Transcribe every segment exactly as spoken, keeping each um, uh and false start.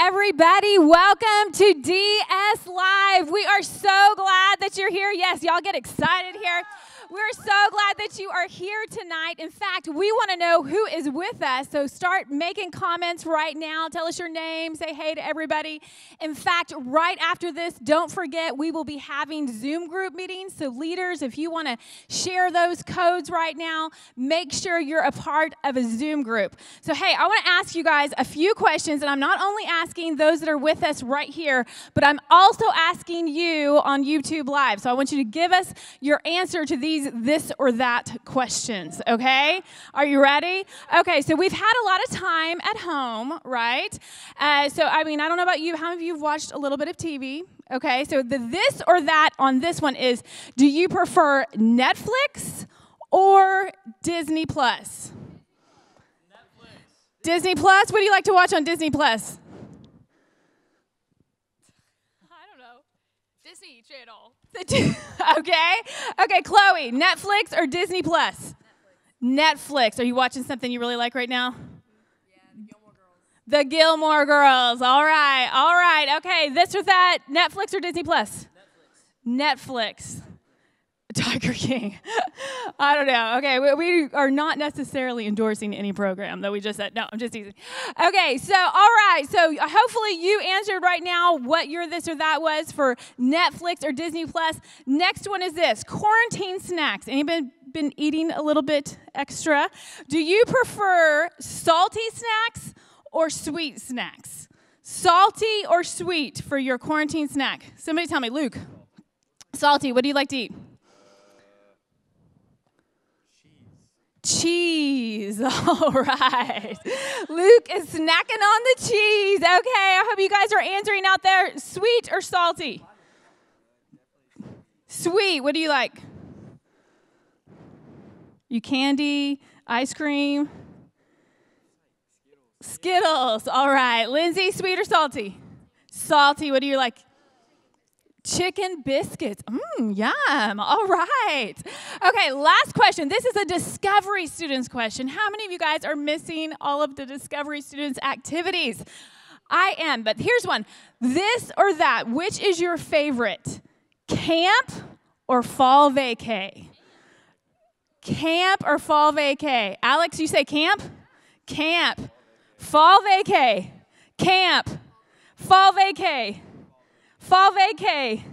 everybody. Welcome to D S Live. We are so glad that you're here. Yes, y'all get excited here. We're so glad that you are here tonight. In fact, we want to know who is with us. So start making comments right now. Tell us your name. Say hey to everybody. In fact, right after this, don't forget, we will be having Zoom group meetings. So leaders, if you want to share those codes right now, make sure you're a part of a Zoom group. So, hey, I want to ask you guys a few questions. And I'm not only asking those that are with us right here, but I'm also asking you on YouTube Live. So I want you to give us your answer to these this or that questions, okay? Are you ready? Okay, so we've had a lot of time at home, right? Uh, so, I mean, I don't know about you. How many of you have watched a little bit of T V? Okay, so the this or that on this one is, do you prefer Netflix or Disney Plus? Netflix. Disney Plus? What do you like to watch on Disney Plus? I don't know. Disney Channel. Okay. Okay, Chloe, Netflix or Disney Plus? Netflix. Netflix. Are you watching something you really like right now? Yeah, the Gilmore Girls. The Gilmore Girls. All right. All right. Okay, this or that, Netflix or Disney Plus? Netflix. Netflix. Tiger King. I don't know. Okay, we, we are not necessarily endorsing any program that we just said. No, I'm just teasing. Okay, so, all right. So hopefully you answered right now what your this or that was for Netflix or Disney Plus. Next one is this, quarantine snacks. Anybody been eating a little bit extra? Do you prefer salty snacks or sweet snacks? Salty or sweet for your quarantine snack? Somebody tell me. Luke. Salty. What do you like to eat? Cheese. All right. Luke is snacking on the cheese. Okay, I hope you guys are answering out there. Sweet or salty? Sweet. What do you like? You candy, ice cream? Skittles. All right. Lindsay, sweet or salty? Salty. What do you like? Chicken biscuits. Mmm, yum. All right. Okay, last question. This is a Discovery Students question. How many of you guys are missing all of the Discovery Students activities? I am, but here's one. This or that, which is your favorite? Camp or fall vacay? Camp or fall vacay? Alex, you say camp? Camp. Fall vacay. Camp. Fall vacay. Fall vacay. Camp.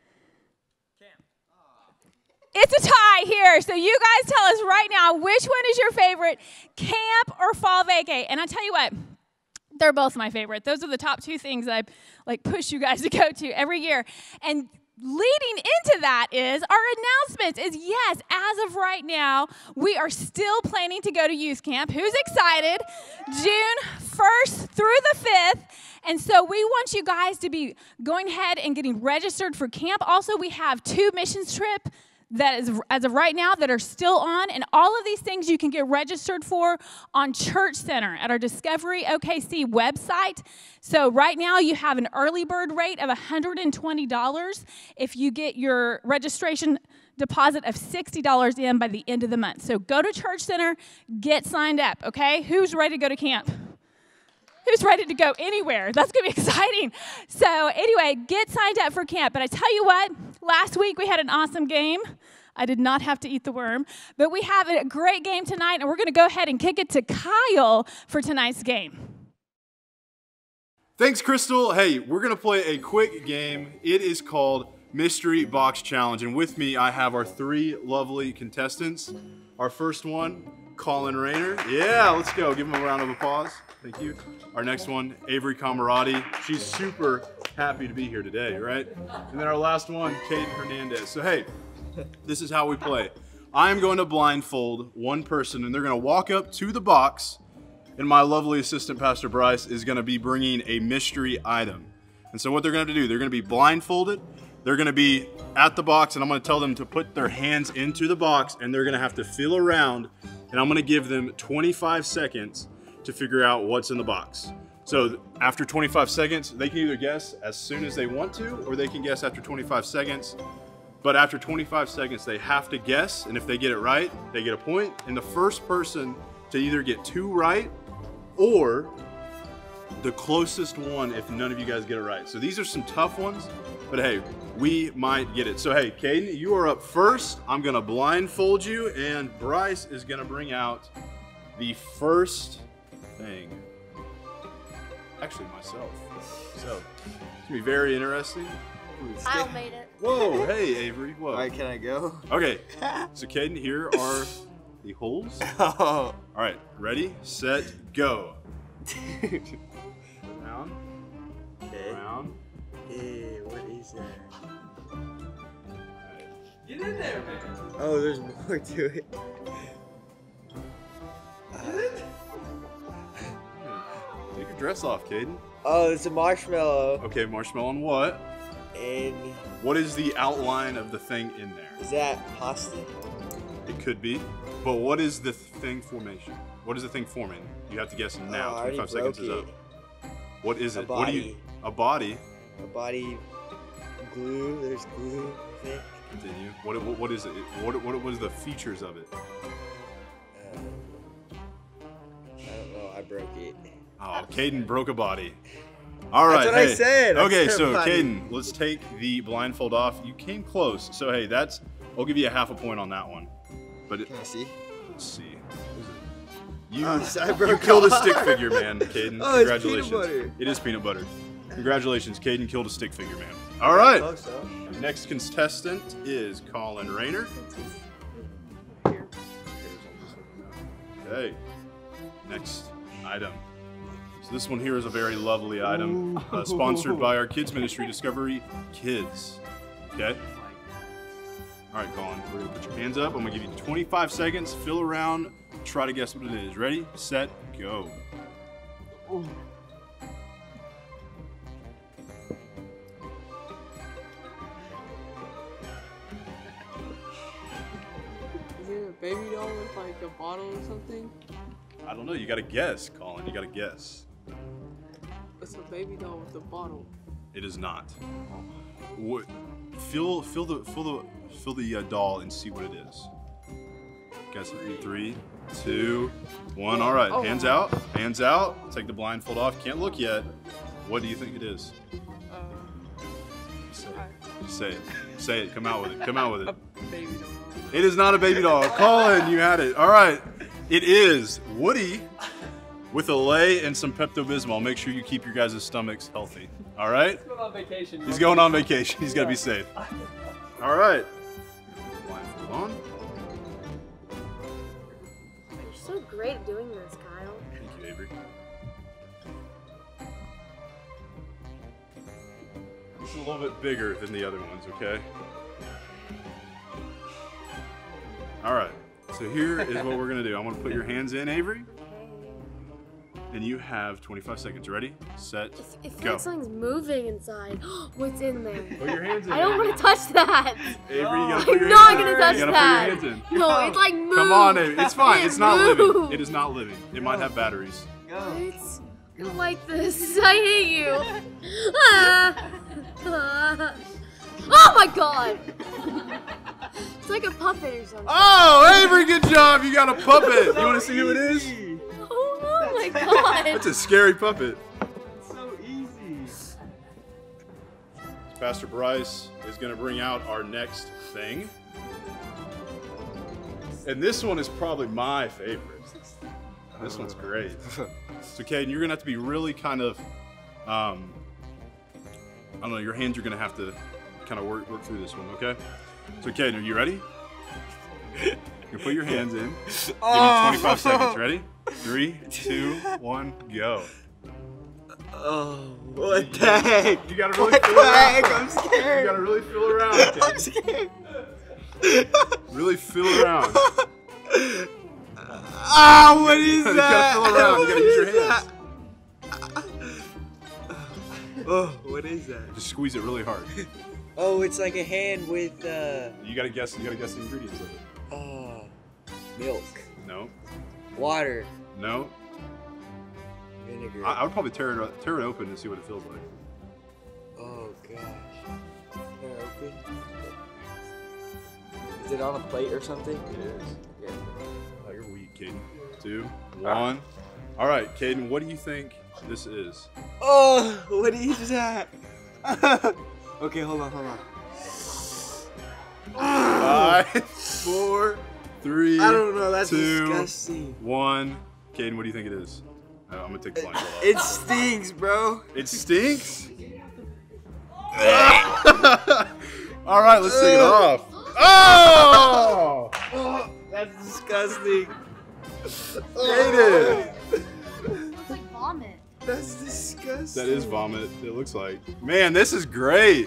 It's a tie here. So you guys tell us right now, which one is your favorite, camp or fall vacay? And I tell you what, they're both my favorite. Those are the top two things that I like push you guys to go to every year. And leading into that is our announcements is, yes, as of right now, we are still planning to go to youth camp. Who's excited? June first through the fifth. And so we want you guys to be going ahead and getting registered for camp. Also, we have two missions trip that is, as of right now, that are still on. And all of these things you can get registered for on Church Center at our Discovery O K C website. So right now you have an early bird rate of one hundred twenty dollars if you get your registration deposit of sixty dollars in by the end of the month. So go to Church Center, get signed up, okay? Who's ready to go to camp? Who's ready to go anywhere? That's going to be exciting. So anyway, get signed up for camp. But I tell you what, last week we had an awesome game. I did not have to eat the worm. But we have a great game tonight, and we're going to go ahead and kick it to Kyle for tonight's game. Thanks, Crystal. Hey, we're going to play a quick game. It is called Mystery Box Challenge. And with me, I have our three lovely contestants. Our first one, Colin Rayner. Yeah, let's go. Give him a round of applause. Thank you. Our next one, Avery Camarati. She's super happy to be here today, right? And then our last one, Caden Hernandez. So hey, this is how we play. I'm going to blindfold one person, and they're going to walk up to the box, and my lovely assistant, Pastor Bryce, is going to be bringing a mystery item. And so what they're going to do, they're going to be blindfolded, they're going to be at the box, and I'm going to tell them to put their hands into the box, and they're going to have to feel around, and I'm going to give them twenty-five seconds to figure out what's in the box. So after twenty-five seconds, they can either guess as soon as they want to, or they can guess after twenty-five seconds. But after twenty-five seconds, they have to guess, and if they get it right, they get a point. And the first person to either get two right or the closest one if none of you guys get it right. So these are some tough ones, but hey, we might get it. So hey, Caden, you are up first. I'm gonna blindfold you, and Bryce is gonna bring out the first thing. Actually, myself. So it's gonna be very interesting. Kyle made it. Whoa, hey Avery, whoa. All right, can I go? Okay, so Caden, here are the holes. Oh. All right, ready, set, go. Round, Okay. round. Hey, what is that? Get in there, man. Oh, there's more to it. Take your dress off, Caden. Oh, it's a marshmallow. Okay, marshmallow on what? And What is the outline of the thing in there? is that pasta? It could be, but what is the thing formation? What is the thing forming? You have to guess Oh, now. I already twenty-five seconds is broke up. What is A it? What do you? A body. A body glue. There's glue, I think. Continue. What, what, what is it? What, what, what is the features of it? Uh, I don't know. I broke it. Oh, Caden broke a body. All right. That's what I hey. said. I Okay, said so body. Caden, let's take the blindfold off. You came close. So hey, that's. I'll give you a half a point on that one. But it, Can I see? let's see. What is it? You, Oh, so I you broke killed a off. stick figure, man, Caden. Oh, it's peanut Congratulations. butter. It is peanut butter. Congratulations, Caden killed a stick figure, man. All right. Close, though. Next contestant is Colin Rayner. Okay. Next item. So this one here is a very lovely item, uh, sponsored by our kids ministry, Discovery Kids. Okay. All right, Colin. We're gonna put your hands up. I'm gonna give you twenty-five seconds. Fill around. Try to guess what it is. Ready, set, go. Is it a baby doll with like a bottle or something? I don't know. You gotta guess, Colin. You gotta guess. It's a baby doll with a bottle. It is not. What? Fill, fill the, fill the, fill the uh, doll and see what it is. Guys, in three, two, one. All right, hands out, hands out. Take the blindfold off. Can't look yet. What do you think it is? Uh, Say it. Say it. Say it. Come out with it. Come out with a it. baby doll. It is not a baby doll. Colin, you had it. All right. It is Woody with a lay and some Pepto-Bismol. Make sure you keep your guys' stomachs healthy. All right? He's going on vacation. He's going on vacation. He's got to be safe. All right. Blindfold on. You're so great at doing this, Kyle. Thank you, Avery. This is a little bit bigger than the other ones, okay? All right. So here is what we're going to do. I'm going to put your hands in, Avery. And you have twenty-five seconds. Ready, set, It, it feels go. like something's moving inside. What's in there? Put your hands in. I don't Avery. want to touch that. Avery, you gotta put I'm your not hands gonna in. touch You gotta that. put your hands in. No, it's like move. Come on, Avery. It's fine. It It's not living. moved. It is not living. It might have batteries. Go. It's I don't like this. I hate you. Ah. Ah. Oh my god! It's like a puppet or something. Oh, Avery, good job. You got a puppet. You want to see who it is? Oh, oh my god! That's a scary puppet. It's so easy. Pastor Bryce is going to bring out our next thing. And this one is probably my favorite. This one's great. So, Caden, you're going to have to be really kind of, um, I don't know, your hands are going to have to kind of work, work through this one, okay? So, Caden, are you ready? You put your hands in. Give you twenty-five seconds. Ready? Three, two, one, go. Oh, what the heck? You got to really What feel the around. heck? I'm You scared. got to really feel around, Caden. I'm scared. Really feel around. Ah, what is You that? gotta feel around. You gotta What use your is hands. that? Oh, what is that? Just squeeze it really hard. Oh, it's like a hand with uh, You gotta guess. You gotta guess the ingredients of it. uh milk, No, water, no. vinegar. I, I would probably tear it tear it open and see what it feels like. Oh gosh. They're open. Is it on a plate or something? It is. Yeah. Oh, you're weak, Caden. Two, one. All right, Caden. What do you think this is. Oh, what is that? Okay, hold on, hold on. Five, four, three, I don't know, that's two, disgusting. one. Caden, what do you think it is? Uh, I'm gonna take the blindfold off. It stinks, bro. It stinks? All right, let's take it off. Oh! Oh, that's disgusting. Caden! Looks like vomit. That's disgusting. That is vomit, it looks like. Man, this is great.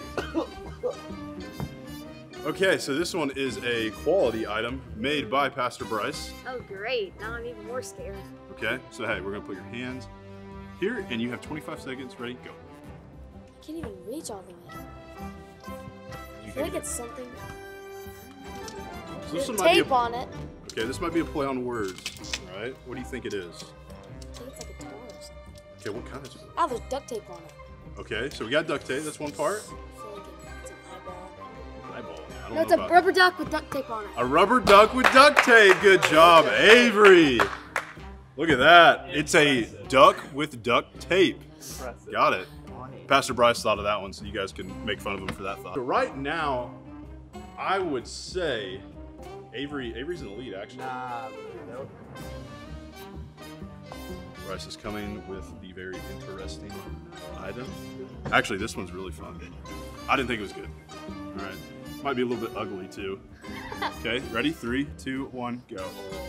Okay, so this one is a quality item made by Pastor Bryce. Oh, great. Now I'm even more scared. Okay, so hey, we're gonna put your hands here and you have twenty-five seconds, ready, go. I can't even reach all the way. I You feel like think- it's something. So this There's one might be tape a, on it. okay, this might be a play on words, all right? What do you think it is? I think it's like a door or something. Okay, what kind is it? Ah, there's duct tape on it. Okay, so we got duct tape, that's one part. I feel like it's an eyeball. Eyeball, I don't No, it's know a about rubber duck with duct tape on it. A rubber duck with duct tape. Good job, Avery. Look at that. It's a duck with duct tape. Got it. Pastor Bryce thought of that one, so you guys can make fun of him for that thought. So right now, I would say Avery. Avery's in the lead, actually. Nah, nope. Bryce is coming with the very interesting item. Actually, this one's really fun. I didn't think it was good. All right. Might be a little bit ugly, too. Okay, ready? Three, two, one, go.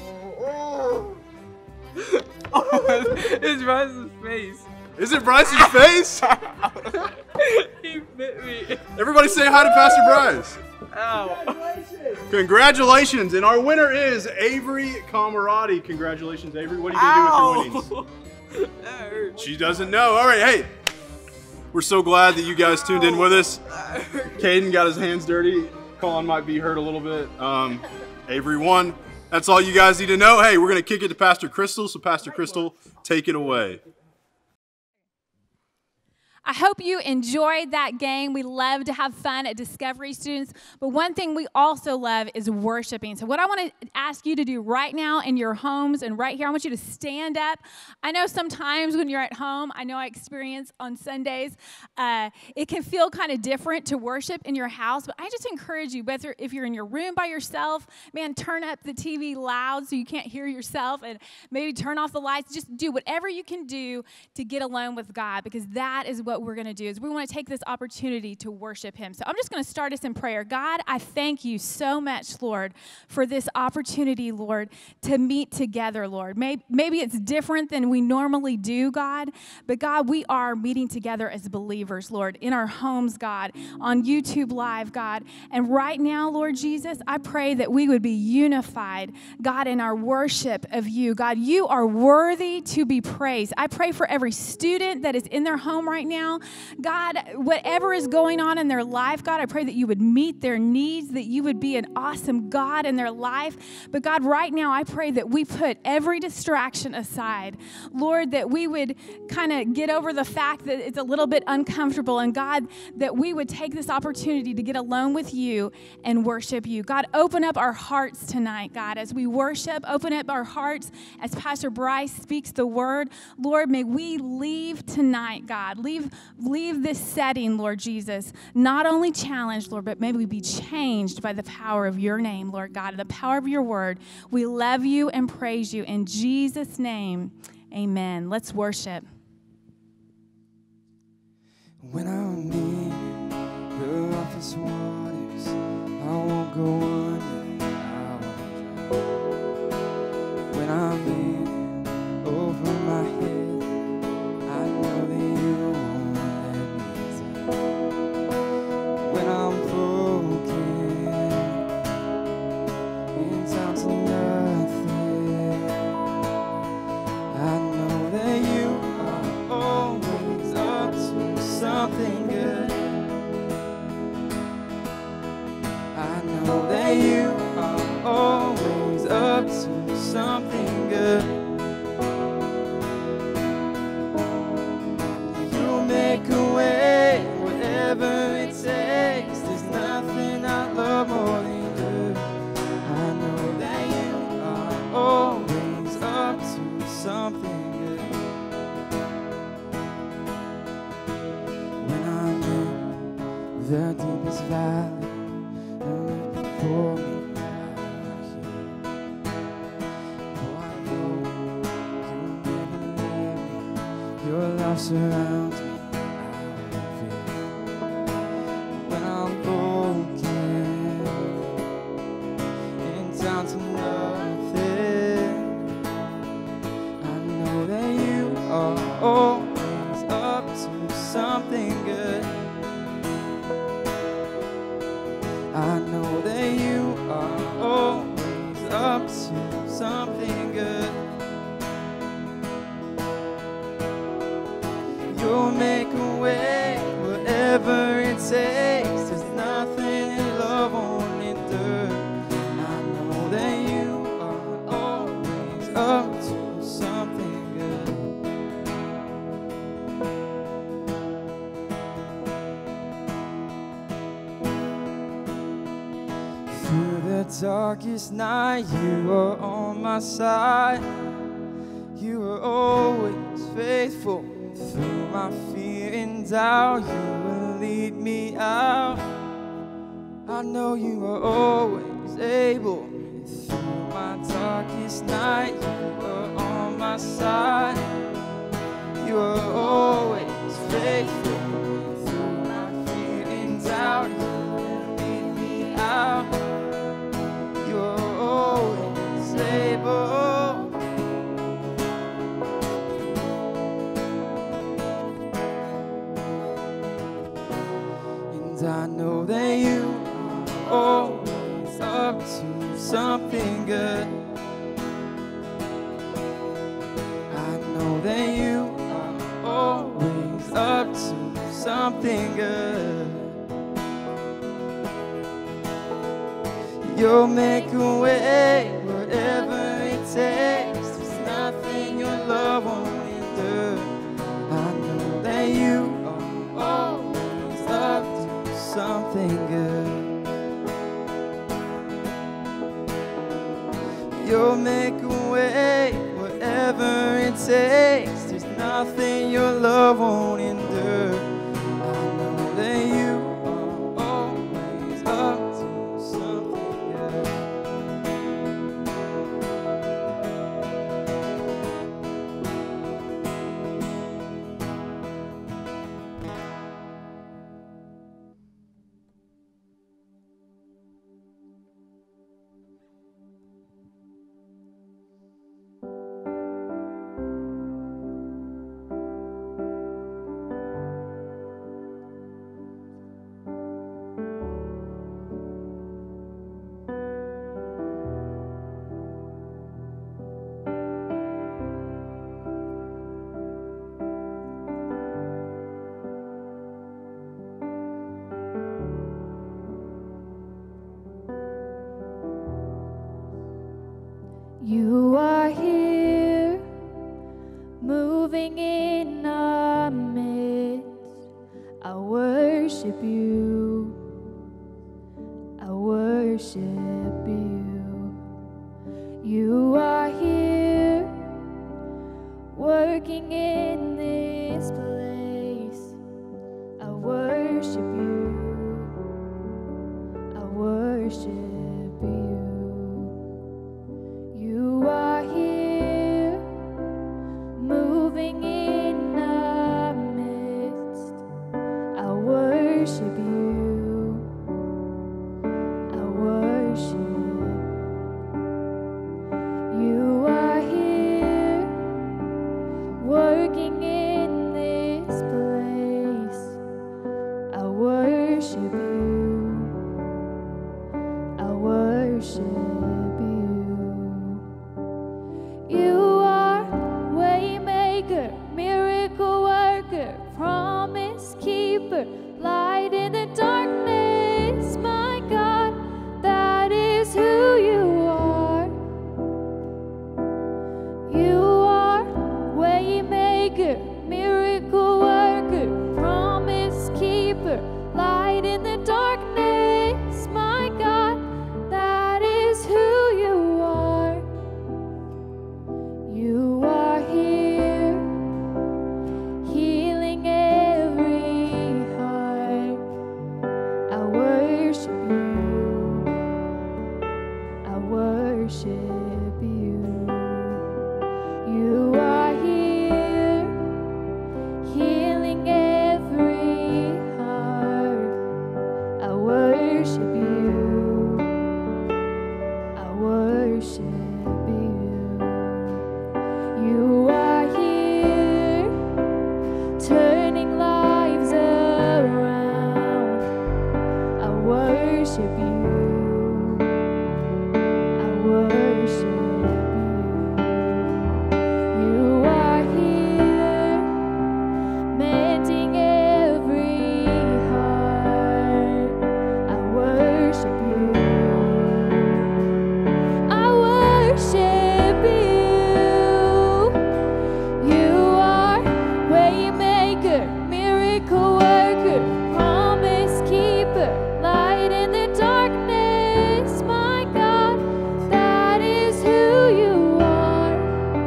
Oh, it's Bryce's face. Is it Bryce's face? He bit me. Everybody say hi to Pastor Bryce. Ow. Congratulations, and our winner is Avery Camerati. Congratulations, Avery. What are you going to do with your winnings? That hurt. She doesn't know. All right, hey. We're so glad that you guys tuned in with us. Caden got his hands dirty. Colin might be hurt a little bit. Um, Avery won. That's all you guys need to know. Hey, we're going to kick it to Pastor Crystal. So Pastor Crystal, take it away. I hope you enjoyed that game. We love to have fun at Discovery, students. But one thing we also love is worshiping. So what I want to ask you to do right now in your homes and right here, I want you to stand up. I know sometimes when you're at home, I know I experience on Sundays, uh, it can feel kind of different to worship in your house. But I just encourage you, whether if you're in your room by yourself, man, turn up the T V loud so you can't hear yourself, and maybe turn off the lights. Just do whatever you can do to get alone with God, because that is what What we're going to do is we want to take this opportunity to worship him. So I'm just going to start us in prayer. God, I thank you so much, Lord, for this opportunity, Lord, to meet together, Lord. Maybe, maybe it's different than we normally do, God, but God, we are meeting together as believers, Lord, in our homes, God, on YouTube Live, God. And right now, Lord Jesus, I pray that we would be unified, God, in our worship of you. God, you are worthy to be praised. I pray for every student that is in their home right now. God, whatever is going on in their life, God, I pray that you would meet their needs, that you would be an awesome God in their life. But God, right now, I pray that we put every distraction aside. Lord, that we would kind of get over the fact that it's a little bit uncomfortable. And God, that we would take this opportunity to get alone with you and worship you. God, open up our hearts tonight, God, as we worship. Open up our hearts as Pastor Bryce speaks the word. Lord, may we leave tonight, God. Leave Leave this setting, Lord Jesus, not only challenged, Lord, but may we be changed by the power of your name, Lord God, the power of your word. We love you and praise you. In Jesus' name, amen. Let's worship. When I'm in the office waters, I won't go under, I won't drown. When I'm in over my head, I know that you won't let me down. When I'm broken and down to nothing, I know that you are always up to something good. I know that you life surrounds me, I won't fear. When I'm broken and down to nothing, I know that you are always up to something good. I know that you are always up to something good. You'll make a way, whatever it takes. There's nothing in love won't endure. I know that you are always up to something good. Through the darkest night, you are on my side. You are always faithful. Through my fear and doubt, you will lead me out. I know you are always able. Through my darkest night, you are on my side. You are always faithful. Through my fear and doubt, you will lead me out. You are always able. I know that you are always up to something good. I know that you are always up to something good. You'll make a way, whatever it takes. There's nothing your love won't endure. I know that you are always up to something good. You'll make a way, whatever it takes. There's nothing your love won't endure. I know that you are always up to something good. You are here, moving in our midst. I worship you. I worship you. You are here, working in this place. I worship you. I worship you. You are here, moving in our midst. I worship you. I worship. You are here, working in this place. I worship you. I worship you. You are waymaker, miracle worker, promise keeper, light in the darkness. My God, that is who you are. You are waymaker, miracle worker, promise keeper, light in the darkness. My God, that is who you are. You are here, healing every heart. I worship you. I worship you. You are here, worship you. You are here, turning lives around. I worship you. I worship you. You are here, mending every heart. I worship you. I worship you. You are waymaker, miracle worker, promise keeper, light in the darkness. My God, that is who you are.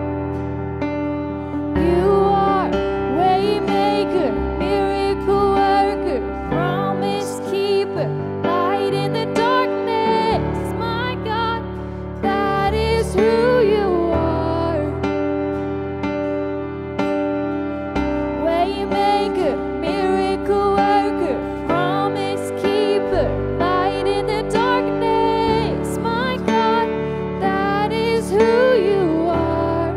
You are waymaker, miracle worker, promise keeper, light in the darkness. My God, that is who you are. Waymaker, miracle worker, promise keeper, light in the darkness. My God, that is who you are.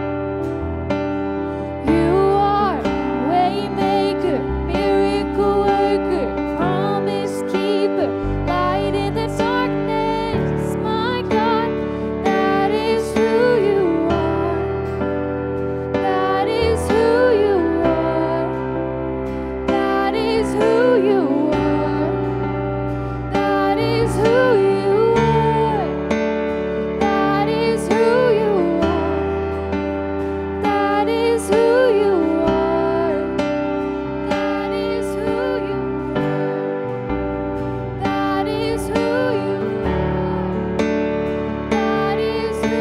You are waymaker, miracle worker, promise keeper, light in the darkness. My God, that is who you are. That is who you are. That is who you are. That is who you are. That is who you are. That is who you are. That is who you are. That is who you are. That is who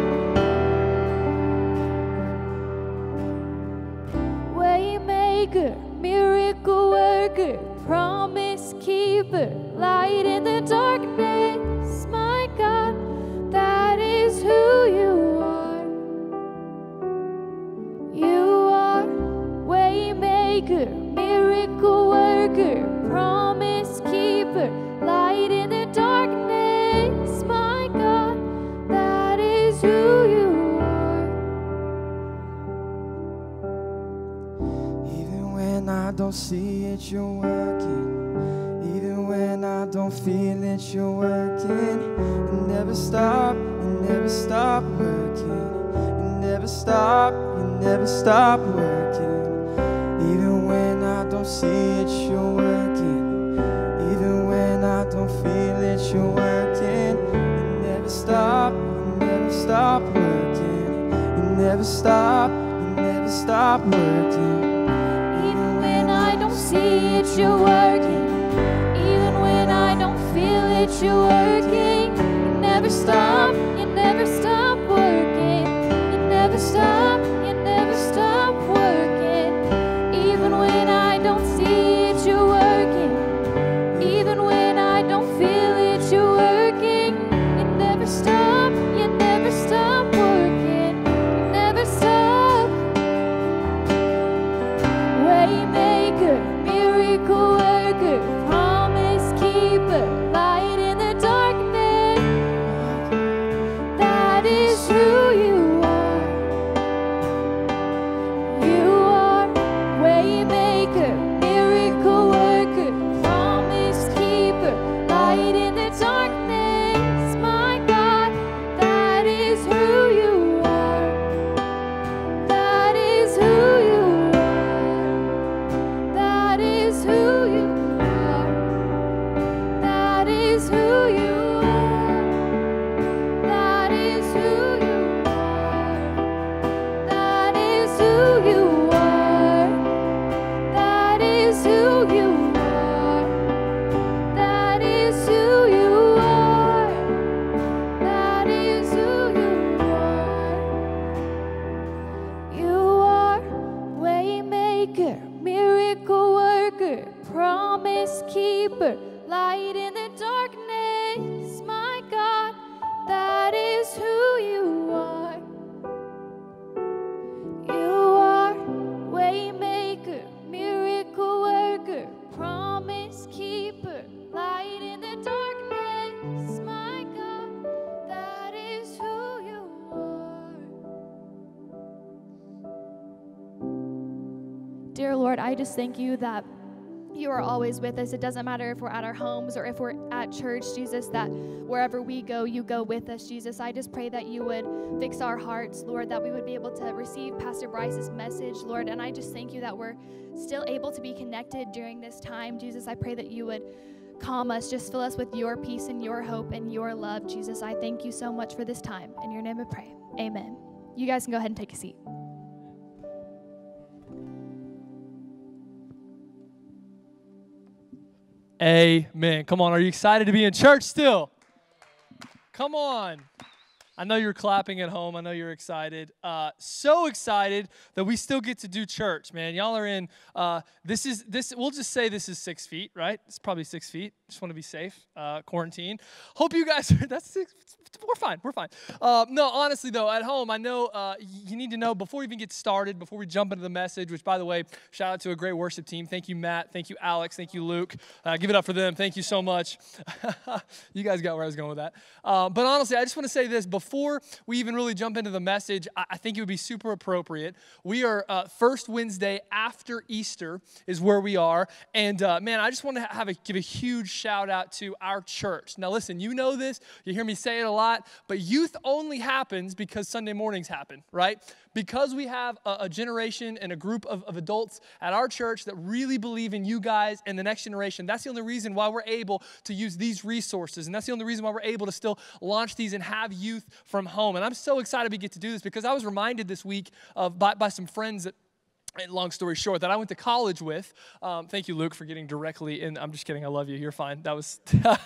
you are. Waymaker, miracle worker, promise keeper, light in the darkness. My God, that is who you are. You are waymaker, miracle worker, promise keeper, light in the darkness. My God, that is who you are. Even when I don't see it, you're working. Even when I don't feel it, you're working. You never stop, you never stop working. You never stop, you never stop working. Even when I don't see it, you're working. Even when I don't feel it, you're working. You never stop, you never stop working. You never stop, you never stop working. Even when I don't see it, you're working. Even when I don't feel it, you're working. You never stop, you never stop working. You never stop, you never stop working. Even when I don't see it, you're working. Even when I don't feel it, you're working. You never stop, you never stop working. You never stop. Waymaker, miracle worker, promise keeper, light in the darkness. dear Lord, I just thank you that you are always with us. It doesn't matter if we're at our homes or if we're at church, Jesus, that wherever we go, you go with us, Jesus. I just pray that you would fix our hearts, Lord, that we would be able to receive Pastor Bryce's message, Lord. And I just thank you that we're still able to be connected during this time, Jesus. I pray that you would calm us, just fill us with your peace and your hope and your love, Jesus. I thank you so much for this time. In your name I pray. Amen. You guys can go ahead and take a seat. Amen. Come on, are you excited to be in church still? Come on. I know you're clapping at home. I know you're excited. Uh, so excited that we still get to do church, man. Y'all are in, uh, this is, this. we'll just say this is six feet, right? It's probably six feet. Just want to be safe. Uh, quarantine. Hope you guys are, that's six, we're fine, we're fine. Uh, no, honestly though, at home, I know uh, you need to know before we even get started, before we jump into the message, which by the way, shout out to a great worship team. Thank you, Matt. Thank you, Alex. Thank you, Luke. Uh, give it up for them. Thank you so much. You guys got where I was going with that. Uh, but honestly, I just want to say this, before we even really jump into the message, I, I think it would be super appropriate. We are uh, first Wednesday after Easter is where we are. And uh, man, I just want to have a, give a huge shout out to our church. Now listen, you know this, you hear me say it a lot, but youth only happens because Sunday mornings happen, right? Because we have a, a generation and a group of, of adults at our church that really believe in you guys and the next generation. That's the only reason why we're able to use these resources. And that's the only reason why we're able to still launch these and have youth from home. And I'm so excited we get to do this because I was reminded this week of by, by some friends that, and long story short, that I went to college with. Um, thank you, Luke, for getting directly in. I'm just kidding. I love you. You're fine. That was,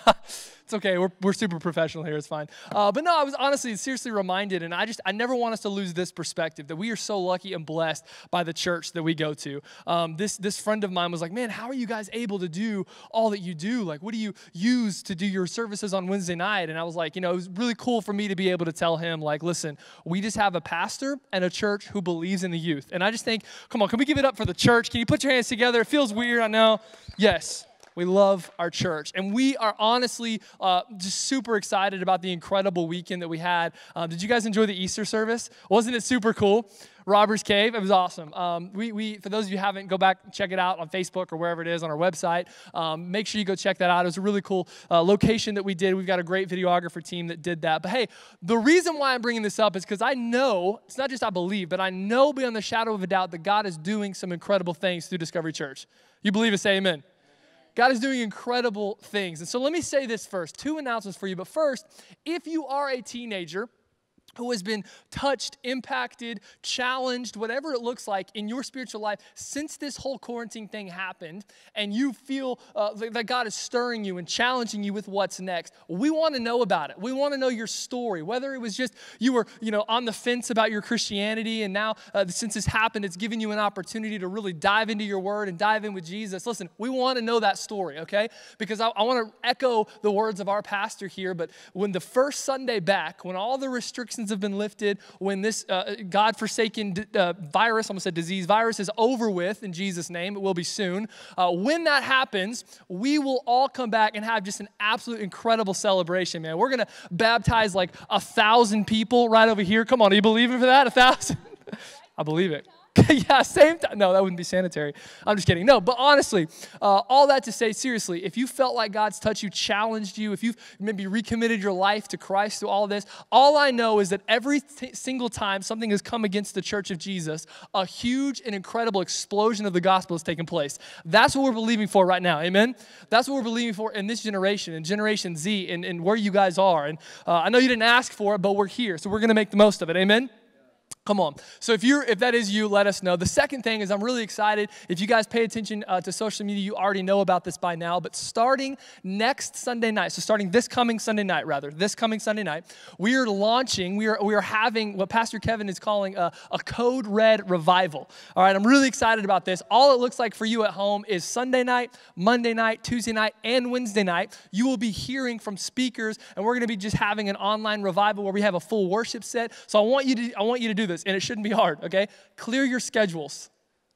it's okay. We're, we're super professional here. It's fine. Uh, but no, I was honestly, seriously reminded, and I just, I never want us to lose this perspective, that we are so lucky and blessed by the church that we go to. Um, this, this friend of mine was like, man, how are you guys able to do all that you do? Like, what do you use to do your services on Wednesday night? And I was like, you know, it was really cool for me to be able to tell him, like, listen, we just have a pastor and a church who believes in the youth. And I just think, come on, can we give it up for the church? Can you put your hands together? It feels weird, I know. Yes, we love our church. And we are honestly uh, just super excited about the incredible weekend that we had. Um, did you guys enjoy the Easter service? Wasn't it super cool? Robbers Cave, it was awesome. Um, we, we, for those of you who haven't, go back and check it out on Facebook or wherever it is on our website. Um, make sure you go check that out. It was a really cool uh, location that we did. We've got a great videographer team that did that. But hey, the reason why I'm bringing this up is because I know, it's not just I believe, but I know beyond the shadow of a doubt that God is doing some incredible things through Discovery Church. You believe it, say amen. God is doing incredible things. And so let me say this first. Two announcements for you. But first, if you are a teenager who has been touched, impacted, challenged, whatever it looks like in your spiritual life since this whole quarantine thing happened, and you feel uh, that God is stirring you and challenging you with what's next, we want to know about it. We want to know your story, whether it was just you were, you know, on the fence about your Christianity, and now uh, since this happened, it's given you an opportunity to really dive into your word and dive in with Jesus. Listen, we want to know that story, okay? Because I, I want to echo the words of our pastor here, but when the first Sunday back, when all the restrictions have been lifted, when this uh, God-forsaken uh, virus, almost said disease, virus is over with in Jesus' name, it will be soon. Uh, when that happens, we will all come back and have just an absolute incredible celebration, man. We're going to baptize like a thousand people right over here. Come on, are you believing for that? A thousand? I believe it. Yeah, same time. No, that wouldn't be sanitary. I'm just kidding. No, but honestly, uh, all that to say, seriously, if you felt like God's touched you, challenged you, if you've maybe recommitted your life to Christ through all this, all I know is that every t- single time something has come against the church of Jesus, a huge and incredible explosion of the gospel has taken place. That's what we're believing for right now. Amen? That's what we're believing for in this generation, in Generation Z, and, and where you guys are. And uh, I know you didn't ask for it, but we're here, so we're going to make the most of it. Amen? Come on. So if you're, if that is you, let us know. The second thing is I'm really excited. If you guys pay attention uh, to social media, you already know about this by now. But starting next Sunday night, so starting this coming Sunday night, rather, this coming Sunday night, we are launching, we are we are having what Pastor Kevin is calling a, a Code Red revival. All right, I'm really excited about this. All it looks like for you at home is Sunday night, Monday night, Tuesday night, and Wednesday night. You will be hearing from speakers, and we're going to be just having an online revival where we have a full worship set. So I want you to, I want you to do this. And it shouldn't be hard, okay? Clear your schedules.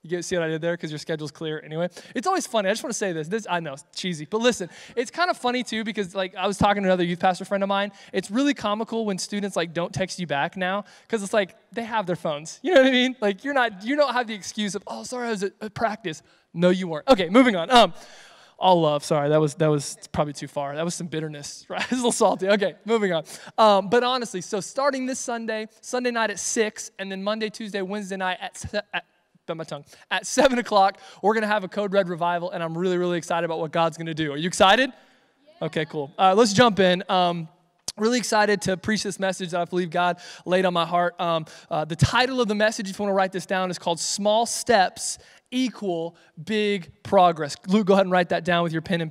You get see what I did there because your schedule's clear anyway. It's always funny. I just want to say this. This I know it's cheesy, but listen, it's kind of funny too because like I was talking to another youth pastor friend of mine. It's really comical when students like don't text you back now because it's like they have their phones. You know what I mean? Like you're not you don't have the excuse of oh sorry I was at, at practice. No, you weren't. Okay, moving on. Um, all love. Sorry, that was that was probably too far. That was some bitterness. Right? It's a little salty. Okay, moving on. Um, but honestly, so starting this Sunday, Sunday night at six, and then Monday, Tuesday, Wednesday night at. at bit my tongue. At seven o'clock, we're going to have a Code Red revival, and I'm really, really excited about what God's going to do. Are you excited? Yeah. Okay, cool. All right, let's jump in. Um, really excited to preach this message that I believe God laid on my heart. Um, uh, the title of the message, if you want to write this down, is called Small Steps Equal Big Progress. Luke, go ahead and write that down with your pen and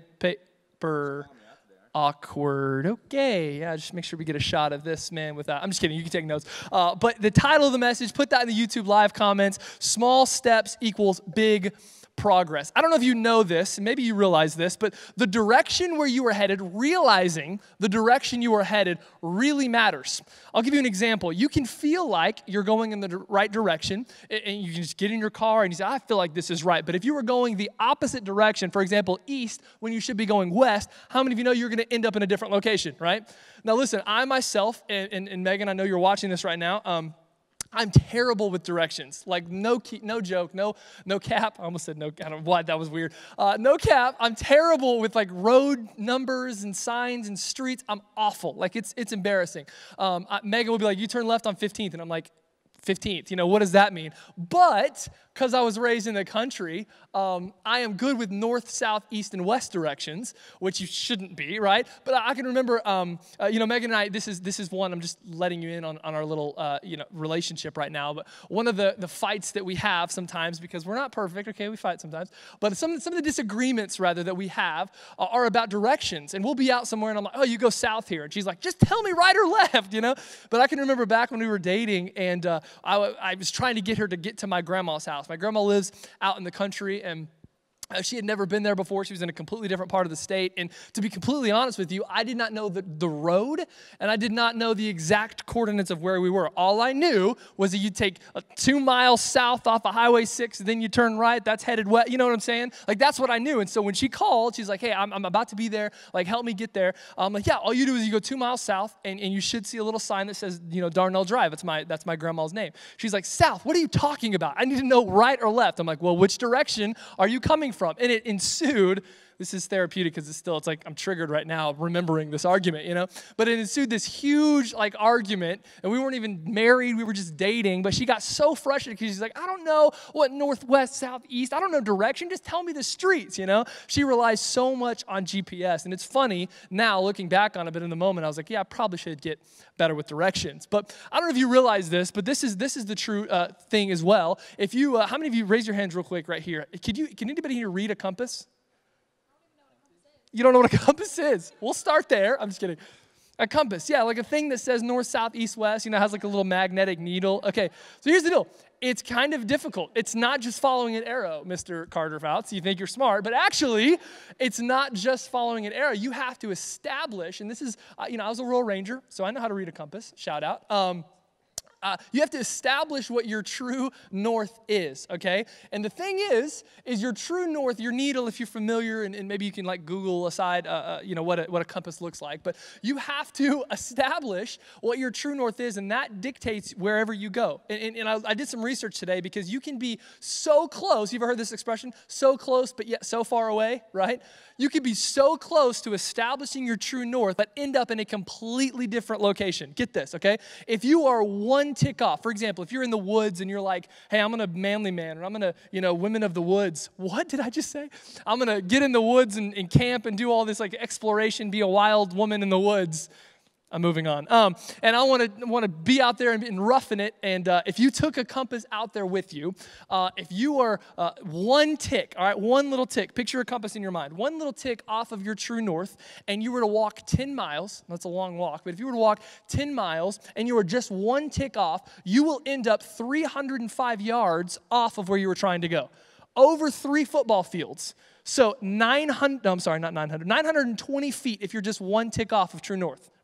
paper. Awkward. Okay. Yeah, just make sure we get a shot of this man with that. I'm just kidding. You can take notes. Uh, but the title of the message, put that in the YouTube live comments. Small steps equals big progress. I don't know if you know this, maybe you realize this, but the direction where you are headed, realizing the direction you are headed really matters. I'll give you an example. You can feel like you're going in the right direction, and you can just get in your car and you say, I feel like this is right. But if you were going the opposite direction, for example, east, when you should be going west, how many of you know you're going to end up in a different location, right? Now listen, I myself, and, and, and Megan, I know you're watching this right now, um, I'm terrible with directions. Like no key, no joke, no no cap. I almost said no, I don't know why, that was weird. Uh, no cap. I'm terrible with like road numbers and signs and streets. I'm awful. Like it's it's embarrassing. Um, I, Megan will be like, you turn left on fifteenth. And I'm like, fifteenth, you know, what does that mean? But because I was raised in the country, um, I am good with north, south, east, and west directions, which you shouldn't be, right? But I can remember, um, uh, you know, Megan and I, this is this is one, I'm just letting you in on, on our little, uh, you know, relationship right now, but one of the, the fights that we have sometimes, because we're not perfect, okay, we fight sometimes, but some, some of the disagreements, rather, that we have uh, are about directions, and we'll be out somewhere, and I'm like, oh, you go south here, and she's like, just tell me right or left, you know? But I can remember back when we were dating, and uh, I, I was trying to get her to get to my grandma's house. My grandma lives out in the country, and Uh, she had never been there before. She was in a completely different part of the state. And to be completely honest with you, I did not know the, the road, and I did not know the exact coordinates of where we were. All I knew was that you take uh, two miles south off of Highway six, then you turn right, that's headed west. You know what I'm saying? Like, that's what I knew. And so when she called, she's like, hey, I'm, I'm about to be there. Like, help me get there. I'm like, yeah, all you do is you go two miles south, and, and you should see a little sign that says, you know, Darnell Drive. That's my, that's my grandma's name. She's like, south, what are you talking about? I need to know right or left. I'm like, well, which direction are you coming from? And it ensued, this is therapeutic because it's still, it's like I'm triggered right now remembering this argument, you know? But it ensued this huge, like, argument, and we weren't even married, we were just dating, but she got so frustrated because she's like, I don't know what northwest, southeast, I don't know direction, just tell me the streets, you know? She relies so much on G P S, and it's funny now, looking back on it, but in the moment, I was like, yeah, I probably should get better with directions. But I don't know if you realize this, but this is this is the true uh, thing as well. If you, uh, how many of you, raise your hands real quick right here. Could you, can anybody here read a compass? You don't know what a compass is? We'll start there. I'm just kidding. A compass, yeah, like a thing that says north, south, east, west, you know, has like a little magnetic needle. Okay, so here's the deal. It's kind of difficult. It's not just following an arrow, Mister Carter Fouts. You think you're smart, but actually, it's not just following an arrow. You have to establish, and this is, uh, you know, I was a Royal Ranger, so I know how to read a compass. Shout out. Um, Uh, you have to establish what your true north is, okay? And the thing is, is your true north, your needle, if you're familiar, and, and maybe you can like Google aside, uh, uh, you know, what a, what a compass looks like, but you have to establish what your true north is, and that dictates wherever you go. And, and, and I, I did some research today because you can be so close, you've ever heard this expression? So close, but yet so far away, right? You could be so close to establishing your true north, but end up in a completely different location. Get this, okay? If you are one tick off, for example, if you're in the woods and you're like, hey, I'm gonna manly man, or I'm gonna, you know, women of the woods. What did I just say? I'm gonna get in the woods and, and camp and do all this like exploration, be a wild woman in the woods. I'm moving on. Um, and I want to want to be out there and, and roughing it. And uh, if you took a compass out there with you, uh, if you are uh, one tick, all right, one little tick, picture a compass in your mind, one little tick off of your true north, and you were to walk ten miles, that's a long walk, but if you were to walk ten miles and you were just one tick off, you will end up three hundred five yards off of where you were trying to go. Over three football fields. So nine hundred, no, I'm sorry, not nine hundred, nine hundred twenty feet if you're just one tick off of true north,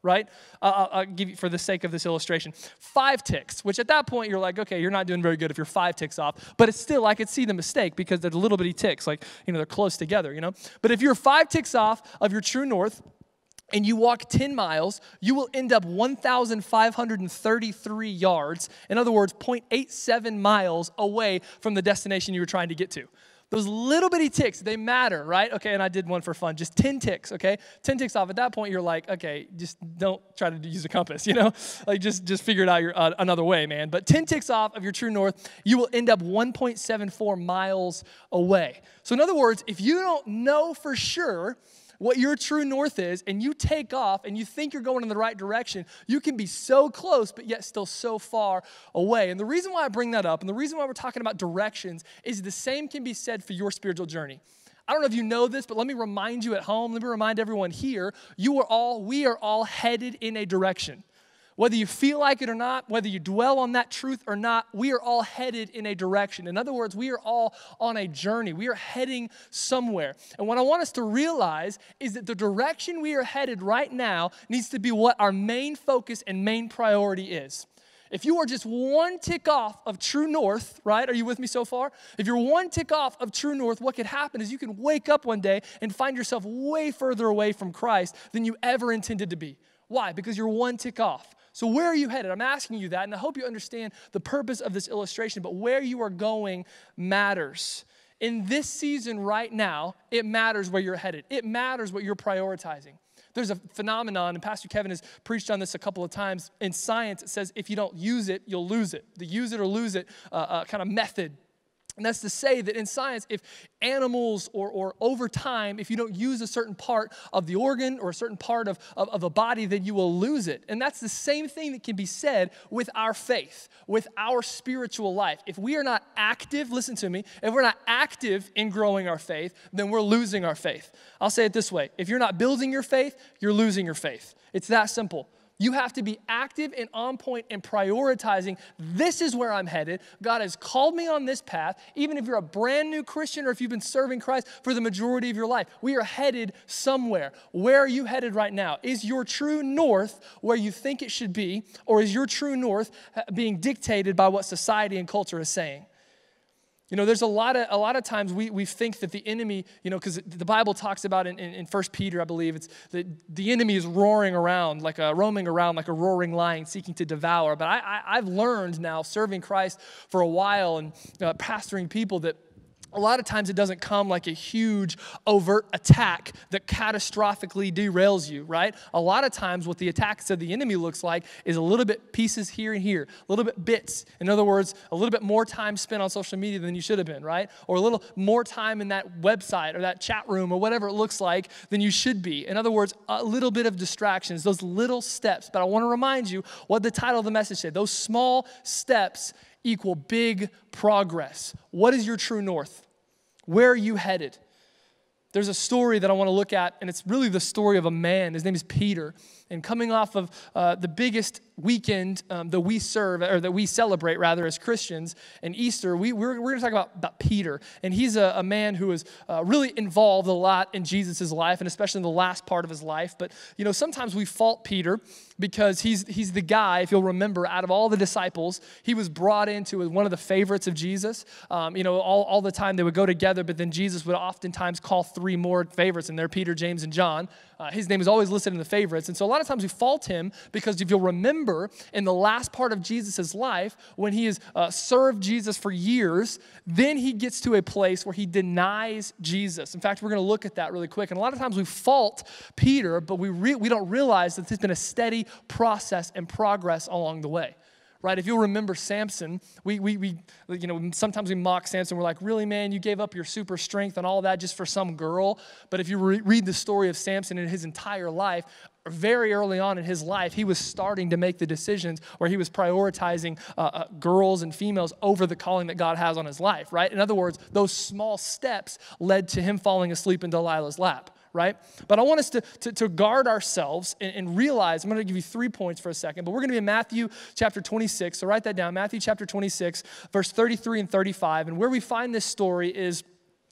right? Uh, I'll give you, for the sake of this illustration, five ticks, which at that point you're like, okay, you're not doing very good if you're five ticks off, but it's still, I could see the mistake because they're little bitty ticks, like, you know, they're close together, you know? But if you're five ticks off of your true north, and you walk ten miles, you will end up one thousand five hundred thirty-three yards, in other words, zero point eight seven miles away from the destination you were trying to get to. Those little bitty ticks, they matter, right? Okay, and I did one for fun, just ten ticks, okay? ten ticks off. At that point, you're like, okay, just don't try to use a compass, you know? Like, just, just figure it out your, uh, another way, man. But ten ticks off of your true north, you will end up one point seven four miles away. So in other words, if you don't know for sure what your true north is, and you take off and you think you're going in the right direction, you can be so close, but yet still so far away. And the reason why I bring that up, and the reason why we're talking about directions, is the same can be said for your spiritual journey. I don't know if you know this, but let me remind you at home, let me remind everyone here, you are all, we are all headed in a direction. Whether you feel like it or not, whether you dwell on that truth or not, we are all headed in a direction. In other words, we are all on a journey. We are heading somewhere. And what I want us to realize is that the direction we are headed right now needs to be what our main focus and main priority is. If you are just one tick off of true north, right? Are you with me so far? If you're one tick off of true north, what could happen is you can wake up one day and find yourself way further away from Christ than you ever intended to be. Why? Because you're one tick off. So where are you headed? I'm asking you that, and I hope you understand the purpose of this illustration, but where you are going matters. In this season right now, it matters where you're headed. It matters what you're prioritizing. There's a phenomenon, and Pastor Kevin has preached on this a couple of times. In science, it says if you don't use it, you'll lose it. The use it or lose it uh, uh, kind of method. And that's to say that in science, if animals or, or over time, if you don't use a certain part of the organ or a certain part of, of, of a body, then you will lose it. And that's the same thing that can be said with our faith, with our spiritual life. If we are not active, listen to me, if we're not active in growing our faith, then we're losing our faith. I'll say it this way. If you're not building your faith, you're losing your faith. It's that simple. You have to be active and on point and prioritizing, this is where I'm headed. God has called me on this path, even if you're a brand new Christian or if you've been serving Christ for the majority of your life. We are headed somewhere. Where are you headed right now? Is your true north where you think it should be, or is your true north being dictated by what society and culture is saying? You know, there's a lot of a lot of times we, we think that the enemy, you know, because the Bible talks about in, in, in First Peter, I believe, it's that the enemy is roaring around, like a roaming around like a roaring lion seeking to devour. But I, I, I've learned now, serving Christ for a while and uh, pastoring people, that a lot of times it doesn't come like a huge overt attack that catastrophically derails you, right? A lot of times what the attacks of the enemy looks like is a little bit pieces here and here, a little bit bits. In other words, a little bit more time spent on social media than you should have been, right? Or a little more time in that website or that chat room or whatever it looks like than you should be. In other words, a little bit of distractions, those little steps. But I want to remind you what the title of the message said. Those small steps equal big progress. What is your true north? Where are you headed? There's a story that I want to look at, and it's really the story of a man. His name is Peter. And coming off of uh, the biggest weekend um, that we serve, or that we celebrate rather as Christians, and Easter, we, we're, we're going to talk about, about Peter. And he's a, a man who is uh, really involved a lot in Jesus' life, and especially in the last part of his life. But, you know, sometimes we fault Peter because he's he's the guy, if you'll remember, out of all the disciples, he was brought into as one of the favorites of Jesus. Um, you know, all, all the time they would go together, but then Jesus would oftentimes call three more favorites, and they're Peter, James, and John. Uh, his name is always listed in the favorites. And so a lot of times we fault him because if you'll remember, in the last part of Jesus' life, when he has uh, served Jesus for years, then he gets to a place where he denies Jesus. In fact, we're going to look at that really quick. And a lot of times we fault Peter, but we, re- we don't realize that there's been a steady process and progress along the way. Right? If you'll remember Samson, we, we, we, you know, sometimes we mock Samson. We're like, really, man, you gave up your super strength and all that just for some girl. But if you re- read the story of Samson in his entire life, very early on in his life, he was starting to make the decisions where he was prioritizing uh, uh, girls and females over the calling that God has on his life, right? In other words, those small steps led to him falling asleep in Delilah's lap. Right? But I want us to, to, to guard ourselves and, and realize, I'm going to give you three points for a second, but we're going to be in Matthew chapter twenty-six. So write that down, Matthew chapter twenty-six, verse thirty-three and thirty-five. And where we find this story is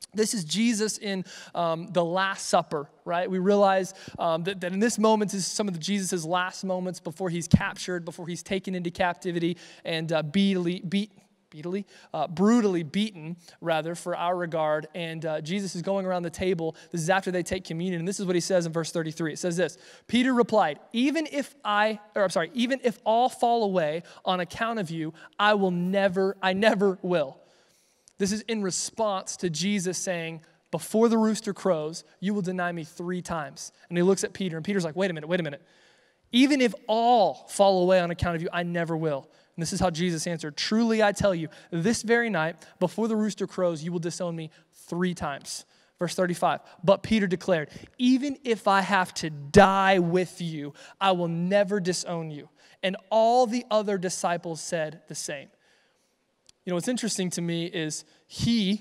This is Jesus in um, the Last Supper, right? We realize um, that, that in this moment is some of the Jesus' last moments before he's captured, before he's taken into captivity and uh, beatly, beat, beatly, uh, brutally beaten, rather, for our regard. And uh, Jesus is going around the table. This is after they take communion. And this is what he says in verse thirty-three. It says this, Peter replied, even if I, or I'm sorry, even if all fall away on account of you, I will never, I never will. This is in response to Jesus saying, before the rooster crows, you will deny me three times. And he looks at Peter, and Peter's like, wait a minute, wait a minute. Even if all fall away on account of you, I never will. And this is how Jesus answered, truly I tell you, this very night, before the rooster crows, you will disown me three times. Verse thirty-five, but Peter declared, even if I have to die with you, I will never disown you. And all the other disciples said the same. You know, what's interesting to me is he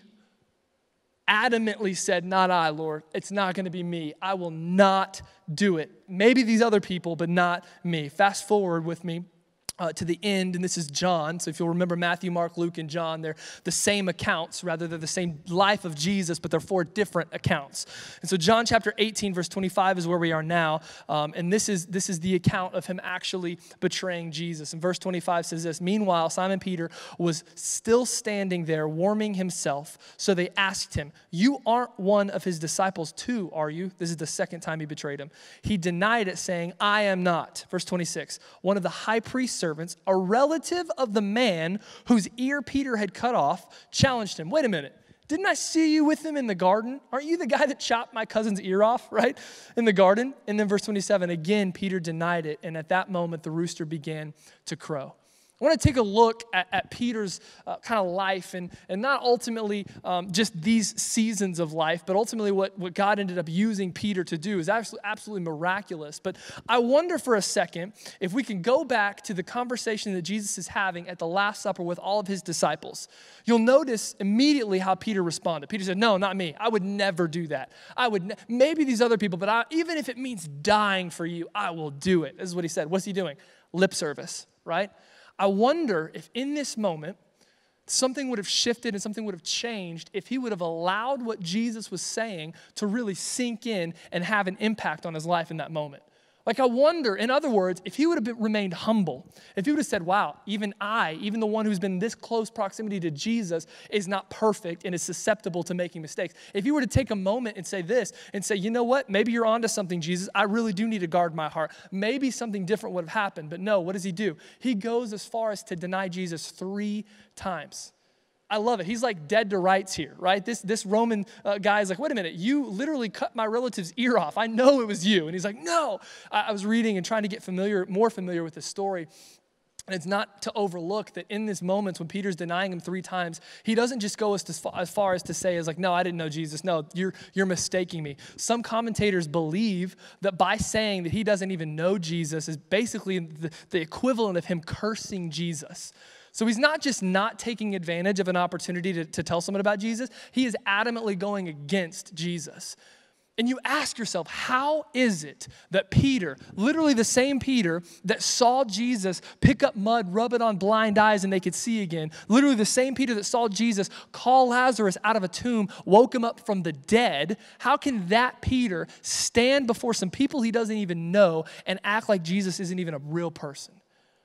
adamantly said, not I, Lord. It's not going to be me. I will not do it. Maybe these other people, but not me. Fast forward with me uh, to the end, and this is John. So if you'll remember Matthew, Mark, Luke, and John, they're the same accounts. Rather, they're the same life of Jesus, but they're four different accounts. And so John chapter eighteen, verse twenty-five is where we are now. Um, and this is, this is the account of him actually betraying Jesus. And verse twenty-five says this, meanwhile, Simon Peter was still standing there warming himself. So they asked him, you aren't one of his disciples too, are you? This is the second time he betrayed him. He denied it, saying, I am not. Verse twenty-six, one of the high priest's servants, a relative of the man whose ear Peter had cut off, challenged him. Wait a minute. Didn't I see you with him in the garden? Aren't you the guy that chopped my cousin's ear off, right? In the garden? And then verse twenty-seven, again, Peter denied it. And at that moment, the rooster began to crow. I want to take a look at, at Peter's uh, kind of life and, and not ultimately um, just these seasons of life, but ultimately what, what God ended up using Peter to do is absolutely, absolutely miraculous. But I wonder for a second if we can go back to the conversation that Jesus is having at the Last Supper with all of his disciples. You'll notice immediately how Peter responded. Peter said, no, not me. I would never do that. I would, ne- maybe these other people, but I, even if it means dying for you, I will do it. This is what he said. What's he doing? Lip service, right? I wonder if in this moment, something would have shifted and something would have changed if he would have allowed what Jesus was saying to really sink in and have an impact on his life in that moment. Like I wonder, in other words, if he would have been, remained humble, if he would have said, wow, even I, even the one who's been this close proximity to Jesus is not perfect and is susceptible to making mistakes. If he were to take a moment and say this and say, you know what, maybe you're onto something, Jesus. I really do need to guard my heart. Maybe something different would have happened. But no, what does he do? He goes as far as to deny Jesus three times. I love it. He's like dead to rights here, right? This this Roman uh, guy is like, wait a minute, you literally cut my relative's ear off. I know it was you. And he's like, no. I, I was reading and trying to get familiar, more familiar with the story. And it's not to overlook that in this moment when Peter's denying him three times, he doesn't just go as, to, as far as to say, is like, no, I didn't know Jesus. No, you're, you're mistaking me. Some commentators believe that by saying that he doesn't even know Jesus is basically the, the equivalent of him cursing Jesus. So he's not just not taking advantage of an opportunity to, to tell someone about Jesus. He is adamantly going against Jesus. And you ask yourself, how is it that Peter, literally the same Peter that saw Jesus pick up mud, rub it on blind eyes and they could see again, literally the same Peter that saw Jesus call Lazarus out of a tomb, woke him up from the dead, how can that Peter stand before some people he doesn't even know and act like Jesus isn't even a real person?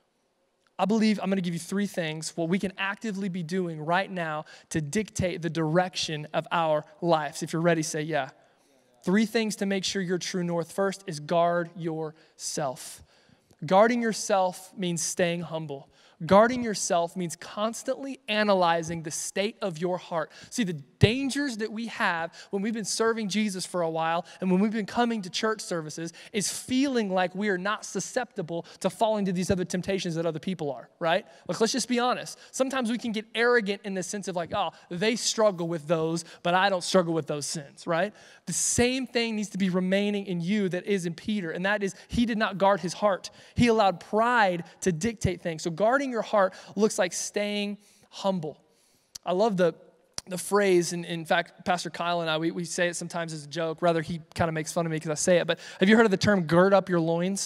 I believe I'm going to give you three things, what we can actively be doing right now to dictate the direction of our lives. If you're ready, say yeah. Three things to make sure you're true north. First is guard yourself. Guarding yourself means staying humble. Guarding yourself means constantly analyzing the state of your heart. See, the dangers that we have when we've been serving Jesus for a while and when we've been coming to church services is feeling like we are not susceptible to falling to these other temptations that other people are, right? Like, let's just be honest. Sometimes we can get arrogant in the sense of like, oh, they struggle with those, but I don't struggle with those sins, right? The same thing needs to be remaining in you that is in Peter, and that is he did not guard his heart. He allowed pride to dictate things. So guarding your heart looks like staying humble. I love the the phrase, and in fact, Pastor Kyle and I, we, we say it sometimes as a joke. Rather, he kind of makes fun of me because I say it. But have you heard of the term gird up your loins?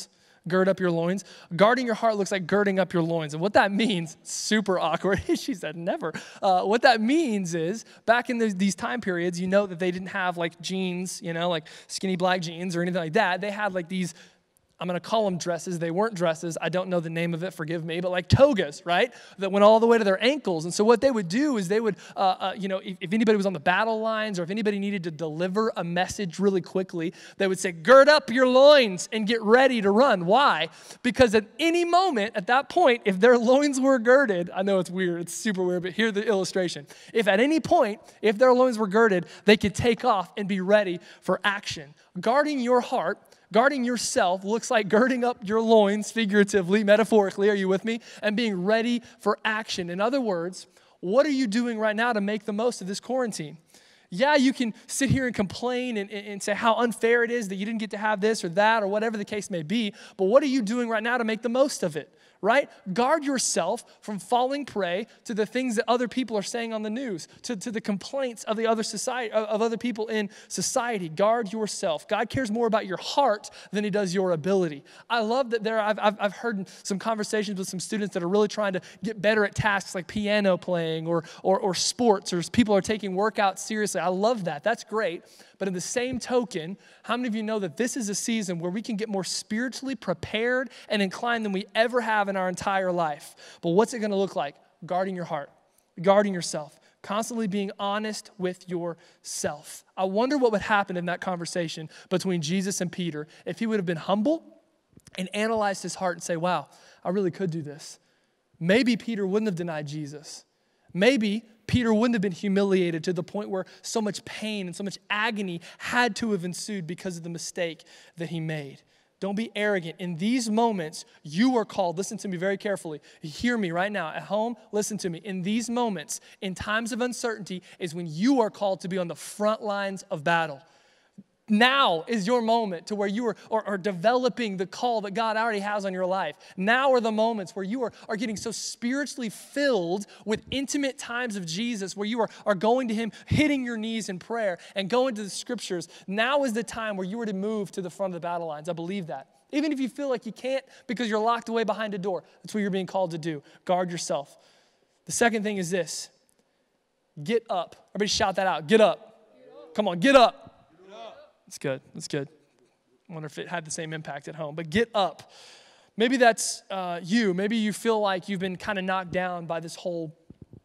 Gird up your loins. Guarding your heart looks like girding up your loins. And what that means, super awkward. She said never. Uh, what that means is back in these, these time periods, you know that they didn't have like jeans, you know, like skinny black jeans or anything like that. They had like these, I'm going to call them dresses. They weren't dresses. I don't know the name of it, forgive me, but like togas, right? That went all the way to their ankles. And so what they would do is they would, uh, uh, you know, if, if anybody was on the battle lines or if anybody needed to deliver a message really quickly, they would say, gird up your loins and get ready to run. Why? Because at any moment, at that point, if their loins were girded, I know it's weird, it's super weird, but here's the illustration. If at any point, if their loins were girded, they could take off and be ready for action. Guarding your heart, guarding yourself looks like girding up your loins, figuratively, metaphorically, are you with me? And being ready for action. In other words, what are you doing right now to make the most of this quarantine? Yeah, you can sit here and complain and, and say how unfair it is that you didn't get to have this or that or whatever the case may be, but what are you doing right now to make the most of it? Right? Guard yourself from falling prey to the things that other people are saying on the news, to, to the complaints of the other society, of other people in society. Guard yourself. God cares more about your heart than he does your ability. I love that there, I've, I've, I've heard some conversations with some students that are really trying to get better at tasks like piano playing or, or, or sports, or people are taking workouts seriously. I love that. That's great. But in the same token, how many of you know that this is a season where we can get more spiritually prepared and inclined than we ever have in our entire life? But what's it going to look like? Guarding your heart, guarding yourself, constantly being honest with yourself. I wonder what would happen in that conversation between Jesus and Peter if he would have been humble and analyzed his heart and say, wow, I really could do this. Maybe Peter wouldn't have denied Jesus. Maybe Peter wouldn't have been humiliated to the point where so much pain and so much agony had to have ensued because of the mistake that he made. Don't be arrogant. In these moments, you are called. Listen to me very carefully. Hear me right now. At home, listen to me. In these moments, in times of uncertainty, is when you are called to be on the front lines of battle. Now is your moment to where you are, are, are developing the call that God already has on your life. Now are the moments where you are, are getting so spiritually filled with intimate times of Jesus, where you are, are going to him, hitting your knees in prayer and going to the scriptures. Now is the time where you are to move to the front of the battle lines. I believe that. Even if you feel like you can't because you're locked away behind a door, that's what you're being called to do. Guard yourself. The second thing is this. Get up. Everybody shout that out. Get up. Come on, get up. That's good. That's good. I wonder if it had the same impact at home. But get up. Maybe that's uh, you. Maybe you feel like you've been kind of knocked down by this whole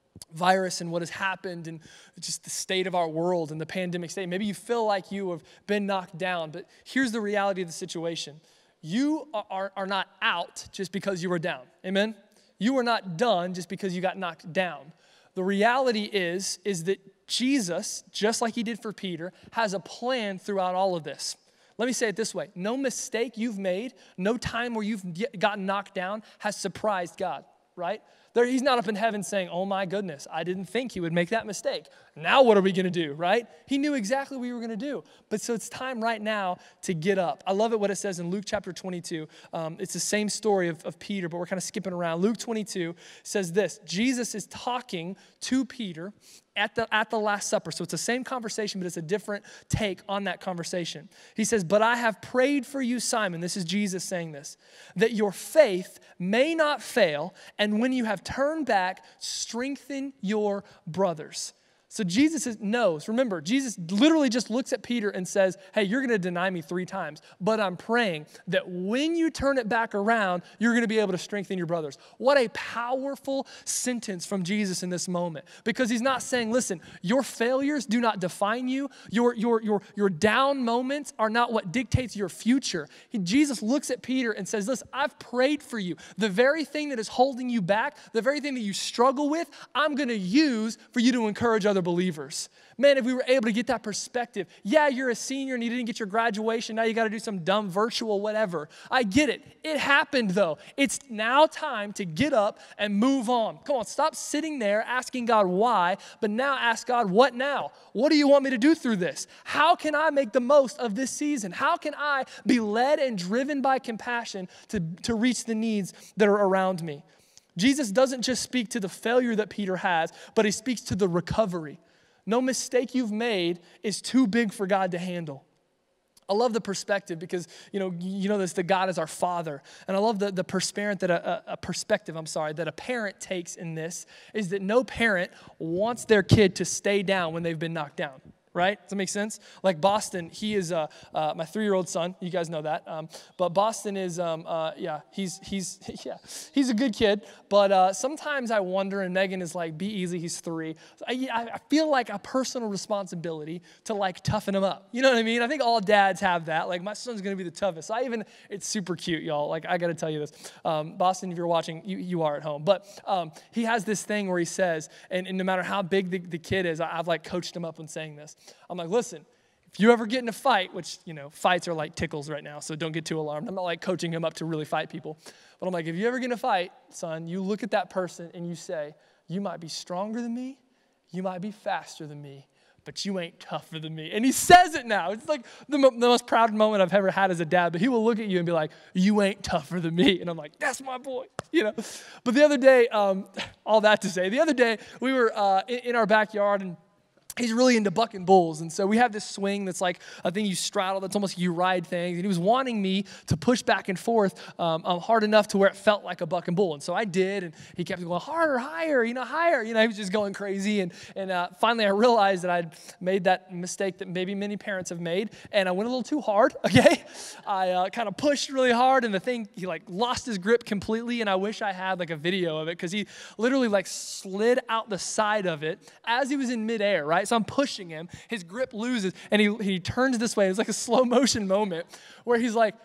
virus and what has happened and just the state of our world and the pandemic state. Maybe you feel like you have been knocked down. But here's the reality of the situation. You are, are not out just because you were down. Amen? You are not done just because you got knocked down. The reality is, is that Jesus, just like he did for Peter, has a plan throughout all of this. Let me say it this way. No mistake you've made, no time where you've gotten knocked down has surprised God, right? There, he's not up in heaven saying, oh my goodness, I didn't think he would make that mistake. Now what are we going to do, right? He knew exactly what we were going to do. But so it's time right now to get up. I love it what it says in Luke chapter twenty-two. Um, it's the same story of, of Peter, but we're kind of skipping around. Luke twenty-two says this. Jesus is talking to Peter at the, at the Last Supper. So it's the same conversation, but it's a different take on that conversation. He says, but I have prayed for you, Simon. This is Jesus saying this, that your faith may not fail, and when you have turned back, strengthen your brothers. So Jesus is, knows, remember, Jesus literally just looks at Peter and says, hey, you're going to deny me three times, but I'm praying that when you turn it back around, you're going to be able to strengthen your brothers. What a powerful sentence from Jesus in this moment, because he's not saying, listen, your failures do not define you. Your, your, your, your down moments are not what dictates your future. He, Jesus looks at Peter and says, listen, I've prayed for you. The very thing that is holding you back, the very thing that you struggle with, I'm going to use for you to encourage other believers. Man, if we were able to get that perspective, yeah, you're a senior and you didn't get your graduation, now you got to do some dumb virtual whatever. I get it. It happened though. It's now time to get up and move on. Come on, stop sitting there asking God why, but now ask God, what now? What do you want me to do through this? How can I make the most of this season? How can I be led and driven by compassion to, to reach the needs that are around me? Jesus doesn't just speak to the failure that Peter has, but he speaks to the recovery. No mistake you've made is too big for God to handle. I love the perspective because, you know, you know this, that God is our Father. And I love the, the perspective that a, a perspective, I'm sorry, that a parent takes in this is that no parent wants their kid to stay down when they've been knocked down. Right? Does that make sense? Like Boston, he is uh, uh, my three-year-old son. You guys know that. Um, but Boston is, um, uh, yeah, he's he's yeah, he's a good kid. But uh, sometimes I wonder, and Megan is like, be easy. He's three. I, I feel like a personal responsibility to like toughen him up. You know what I mean? I think all dads have that. Like my son's gonna be the toughest. I even it's super cute, y'all. Like I got to tell you this, um, Boston. If you're watching, you, you are at home. But um, he has this thing where he says, and, and no matter how big the, the kid is, I, I've like coached him up on saying this. I'm like, listen, if you ever get in a fight, which, you know, fights are like tickles right now, so don't get too alarmed. I'm not like coaching him up to really fight people. But I'm like, if you ever get in a fight, son, you look at that person and you say, you might be stronger than me, you might be faster than me, but you ain't tougher than me. And he says it now. It's like the, mo- the most proud moment I've ever had as a dad, but he will look at you and be like, you ain't tougher than me. And I'm like, that's my boy, you know. But the other day, um, all that to say, the other day we were uh, in, in our backyard and he's really into bucking bulls. And so we have this swing that's like a thing you straddle, that's almost you ride things. And he was wanting me to push back and forth um, um, hard enough to where it felt like a bucking bull. And so I did, and he kept going harder, higher, you know, higher. You know, he was just going crazy. And, and uh, finally I realized that I'd made that mistake that maybe many parents have made. And I went a little too hard, okay? I uh, kind of pushed really hard, and the thing, he like lost his grip completely. And I wish I had like a video of it because he literally like slid out the side of it as he was in midair, right? So I'm pushing him, his grip loses, and he, he turns this way. It's like a slow motion moment where he's like,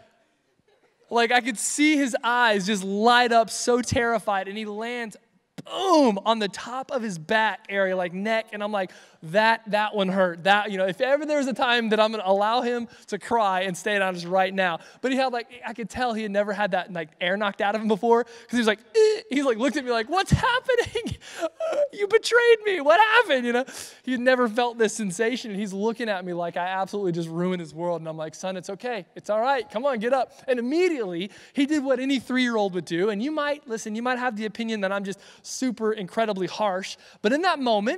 like I could see his eyes just light up so terrified, and he lands, boom, on the top of his back area, like neck, and I'm like, that, that one hurt. That, you know, if ever there's a time that I'm going to allow him to cry and stay on just right now. But he had like, I could tell he had never had that like air knocked out of him before because he was like, eh. He like looked at me like, what's happening? You betrayed me. What happened? You know, he had never felt this sensation, and he's looking at me like I absolutely just ruined his world. And I'm like, son, it's okay. It's all right. Come on, get up. And immediately he did what any three-year-old would do. And you might, listen, you might have the opinion that I'm just super incredibly harsh. But in that moment,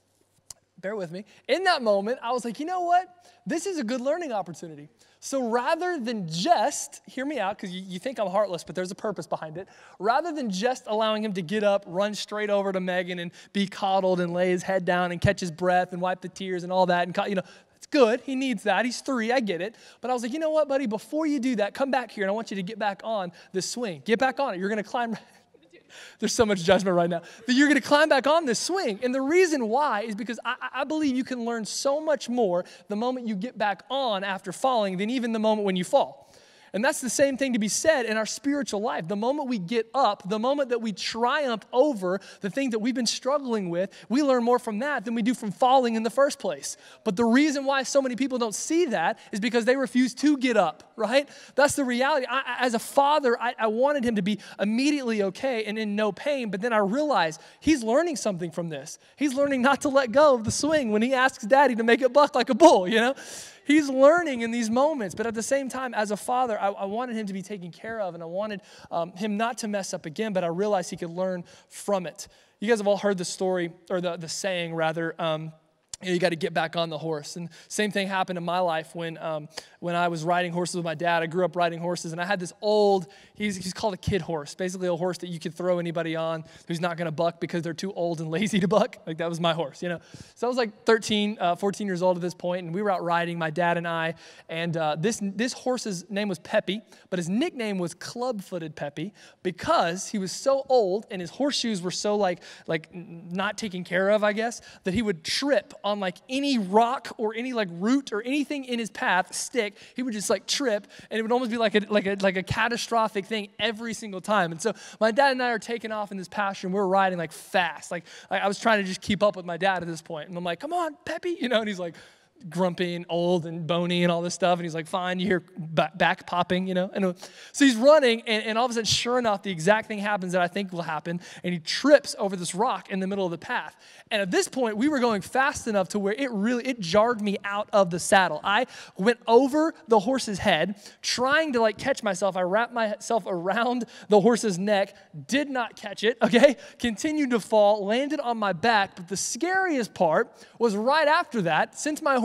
bear with me, in that moment, I was like, you know what? This is a good learning opportunity. So rather than just, hear me out, because you, you think I'm heartless, but there's a purpose behind it. Rather than just allowing him to get up, run straight over to Megan and be coddled and lay his head down and catch his breath and wipe the tears and all that, and you know, it's good. He needs that. He's three. I get it. But I was like, you know what, buddy? Before you do that, come back here, and I want you to get back on this swing. Get back on it. You're going to climb. There's so much judgment right now. That you're going to climb back on this swing. And the reason why is because I, I believe you can learn so much more the moment you get back on after falling than even the moment when you fall. And that's the same thing to be said in our spiritual life. The moment we get up, the moment that we triumph over the thing that we've been struggling with, we learn more from that than we do from falling in the first place. But the reason why so many people don't see that is because they refuse to get up, right? That's the reality. I, as a father, I, I wanted him to be immediately okay and in no pain, but then I realized he's learning something from this. He's learning not to let go of the swing when he asks daddy to make it buck like a bull, you know? He's learning in these moments, but at the same time, as a father, I, I wanted him to be taken care of, and I wanted um, him not to mess up again, but I realized he could learn from it. You guys have all heard the story, or the, the saying, rather, um, you know, you got to get back on the horse. And same thing happened in my life when um, when I was riding horses with my dad. I grew up riding horses, and I had this old, he's, he's called a kid horse, basically a horse that you could throw anybody on who's not going to buck because they're too old and lazy to buck. Like, that was my horse, you know. So I was like thirteen, uh, fourteen years old at this point, and we were out riding, my dad and I, and uh, this, this horse's name was Peppy, but his nickname was Club-Footed Peppy because he was so old and his horseshoes were so, like, like not taken care of, I guess, that he would trip on like any rock or any like root or anything in his path, stick, he would just like trip, and it would almost be like a like a like a catastrophic thing every single time. And so my dad and I are taking off in this pasture, and we're riding like fast. Like I, I was trying to just keep up with my dad at this point, and I'm like, "Come on, Peppy," you know, and he's like grumpy and old and bony and all this stuff, and he's like, fine, you hear back popping, you know, and so he's running, and, and all of a sudden, sure enough, the exact thing happens that I think will happen, and he trips over this rock in the middle of the path. And at this point, we were going fast enough to where it really, it jarred me out of the saddle. I went over the horse's head, trying to like catch myself. I wrapped myself around the horse's neck, did not catch it, okay, continued to fall, landed on my back, but the scariest part was right after that, since my horse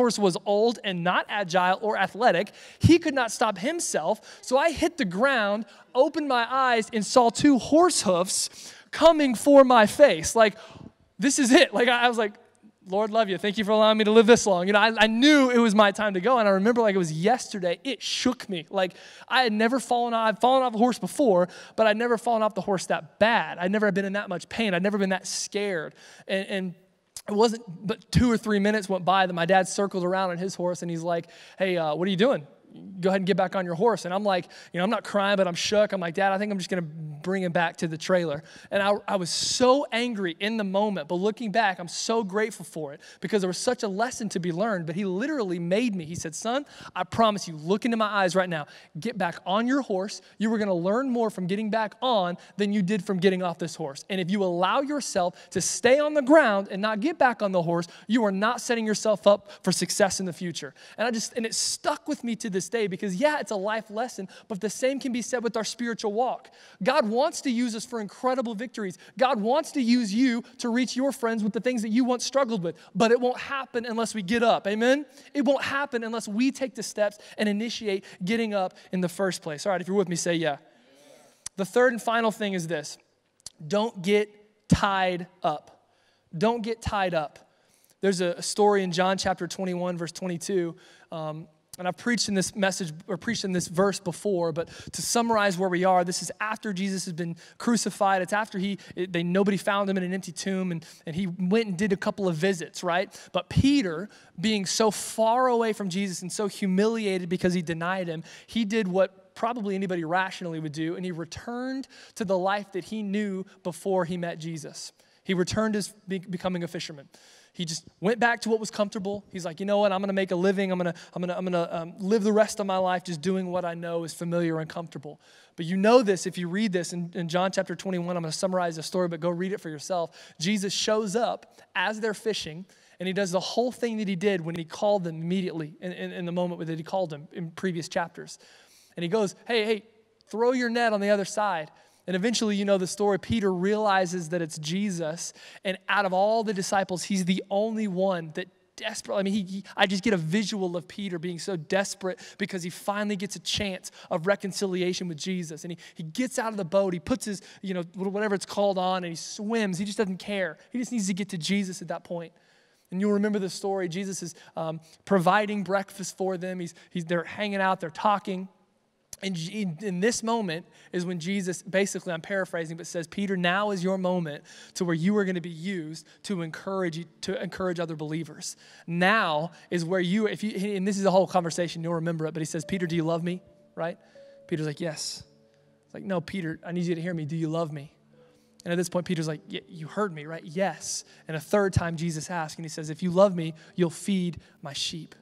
horse was old and not agile or athletic. He could not stop himself. So I hit the ground, opened my eyes, and saw two horse hoofs coming for my face. Like, this is it. Like, I, I was like, Lord, love you. Thank you for allowing me to live this long. You know, I, I knew it was my time to go. And I remember like it was yesterday. It shook me. Like I had never fallen off. I'd fallen off a horse before, but I'd never fallen off the horse that bad. I'd never been in that much pain. I'd never been that scared. And, and it wasn't but two or three minutes went by that my dad circled around on his horse and he's like, hey, uh, what are you doing? Go ahead and get back on your horse. And I'm like, you know, I'm not crying, but I'm shook. I'm like, Dad, I think I'm just going to bring him back to the trailer. And I, I was so angry in the moment, but looking back, I'm so grateful for it because there was such a lesson to be learned. But he literally made me. He said, son, I promise you, look into my eyes right now. Get back on your horse. You were going to learn more from getting back on than you did from getting off this horse. And if you allow yourself to stay on the ground and not get back on the horse, you are not setting yourself up for success in the future. And I just, and it stuck with me to this day because, yeah, it's a life lesson, but the same can be said with our spiritual walk. God wants to use us for incredible victories. God wants to use you to reach your friends with the things that you once struggled with, but it won't happen unless we get up. Amen? It won't happen unless we take the steps and initiate getting up in the first place. All right, if you're with me, say yeah. The third and final thing is this. Don't get tied up. Don't get tied up. There's a story in John chapter twenty-one, verse twenty-two. Um, And I've preached in this message or preached in this verse before, but to summarize where we are, this is after Jesus has been crucified. It's after he, it, they nobody found him in an empty tomb, and, and he went and did a couple of visits, right? But Peter, being so far away from Jesus and so humiliated because he denied him, he did what probably anybody rationally would do, and he returned to the life that he knew before he met Jesus. He returned as be, becoming a fisherman. He just went back to what was comfortable. He's like, you know what? I'm going to make a living. I'm going to I'm going to I'm going to um, live the rest of my life just doing what I know is familiar and comfortable. But you know this if you read this in, in John chapter twenty-one. I'm going to summarize the story, but go read it for yourself. Jesus shows up as they're fishing, and he does the whole thing that he did when he called them immediately in, in, in the moment that he called them in previous chapters. And he goes, hey, hey, throw your net on the other side. And eventually, you know the story, Peter realizes that it's Jesus. And out of all the disciples, he's the only one that desperately, I mean, he, he, I just get a visual of Peter being so desperate because he finally gets a chance of reconciliation with Jesus. And he, he gets out of the boat, he puts his, you know, whatever it's called on, and he swims. He just doesn't care. He just needs to get to Jesus at that point. And you'll remember the story. Jesus is um, providing breakfast for them. He's, he's, they're hanging out, they're talking. And in this moment is when Jesus, basically I'm paraphrasing, but says, Peter, now is your moment to where you are going to be used to encourage to encourage other believers. Now is where you, if you, and this is a whole conversation, you'll remember it, but he says, Peter, do you love me? Right? Peter's like, yes. It's like, no, Peter, I need you to hear me. Do you love me? And at this point, Peter's like, yeah, you heard me, right? Yes. And a third time Jesus asks, and he says, if you love me, you'll feed my sheep.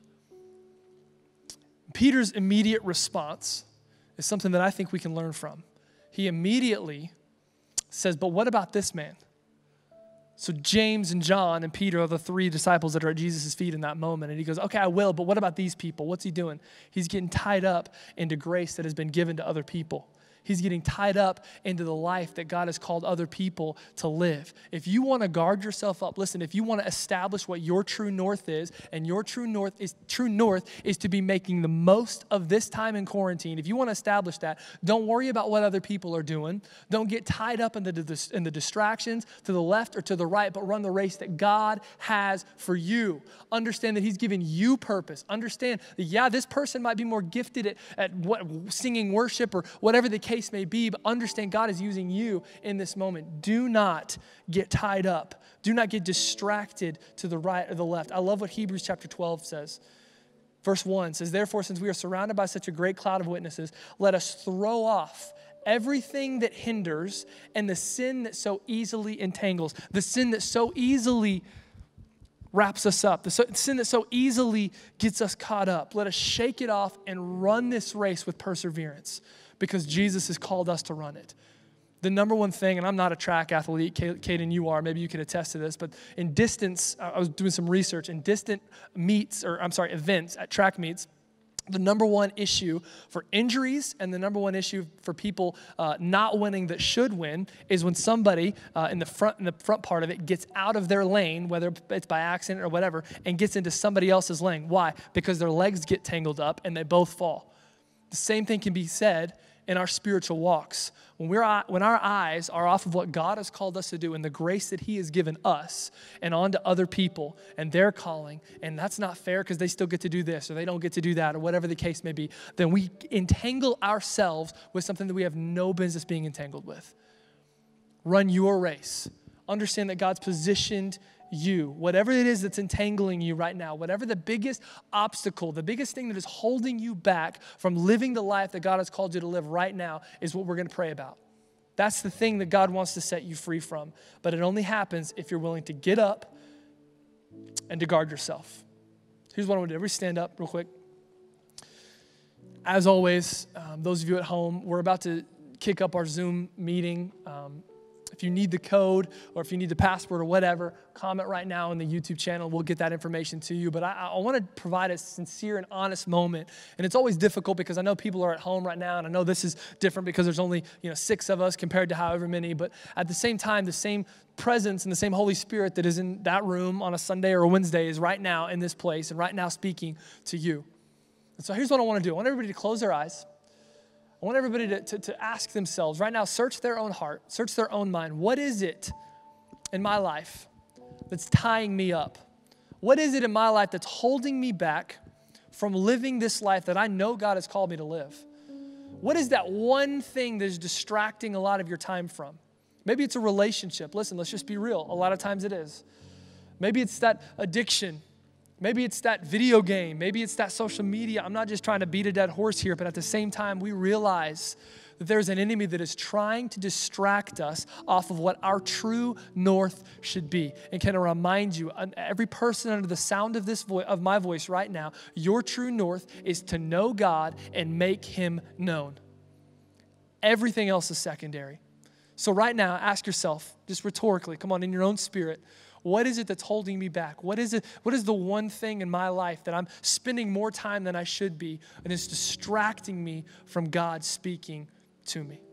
Peter's immediate response is something that I think we can learn from. He immediately says, but what about this man? So James and John and Peter are the three disciples that are at Jesus' feet in that moment. And he goes, okay, I will, but what about these people? What's he doing? He's getting tied up into grace that has been given to other people. He's getting tied up into the life that God has called other people to live. If you want to guard yourself up, listen, if you want to establish what your true north is, and your true north is true north is to be making the most of this time in quarantine. If you want to establish that, don't worry about what other people are doing. Don't get tied up in the, in the distractions to the left or to the right, but run the race that God has for you. Understand that he's given you purpose. Understand that, yeah, this person might be more gifted at, at what, singing worship or whatever the case may be, but understand God is using you in this moment. Do not get tied up. Do not get distracted to the right or the left. I love what Hebrews chapter twelve says. Verse one says, therefore, since we are surrounded by such a great cloud of witnesses, let us throw off everything that hinders and the sin that so easily entangles, the sin that so easily wraps us up, the sin that so easily gets us caught up. Let us shake it off and run this race with perseverance, because Jesus has called us to run it. The number one thing, and I'm not a track athlete, Caden, you are, maybe you can attest to this, but in distance, I was doing some research, in distant meets, or I'm sorry, events at track meets, the number one issue for injuries and the number one issue for people uh, not winning that should win is when somebody uh, in the front in the front part of it gets out of their lane, whether it's by accident or whatever, and gets into somebody else's lane. Why? Because their legs get tangled up and they both fall. The same thing can be said in our spiritual walks. When we're when our eyes are off of what God has called us to do and the grace that he has given us and onto other people and their calling, and that's not fair because they still get to do this or they don't get to do that or whatever the case may be, then we entangle ourselves with something that we have no business being entangled with. Run your race. Understand that God's positioned you, whatever it is that's entangling you right now, whatever the biggest obstacle, the biggest thing that is holding you back from living the life that God has called you to live right now is what we're going to pray about. That's the thing that God wants to set you free from. But it only happens if you're willing to get up and to guard yourself. Here's what I want to do. Everybody stand up real quick. As always, um, those of you at home, we're about to kick up our Zoom meeting. Um, If you need the code or if you need the password or whatever, comment right now on the YouTube channel. We'll get that information to you. But I, I want to provide a sincere and honest moment. And it's always difficult because I know people are at home right now, and I know this is different because there's only you know six of us compared to however many. But at the same time, the same presence and the same Holy Spirit that is in that room on a Sunday or a Wednesday is right now in this place and right now speaking to you. And so here's what I want to do. I want everybody to close their eyes. I want everybody to, to, to ask themselves right now, search their own heart, search their own mind. What is it in my life that's tying me up? What is it in my life that's holding me back from living this life that I know God has called me to live? What is that one thing that is distracting a lot of your time from? Maybe it's a relationship. Listen, let's just be real. A lot of times it is. Maybe it's that addiction. Maybe it's that video game. Maybe it's that social media. I'm not just trying to beat a dead horse here, but at the same time, we realize that there's an enemy that is trying to distract us off of what our true north should be. And can I remind you, every person under the sound of this vo- of my voice right now, your true north is to know God and make him known. Everything else is secondary. So right now, ask yourself, just rhetorically, come on, in your own spirit, what is it that's holding me back? What is it? What is the one thing in my life that I'm spending more time than I should be and is distracting me from God speaking to me?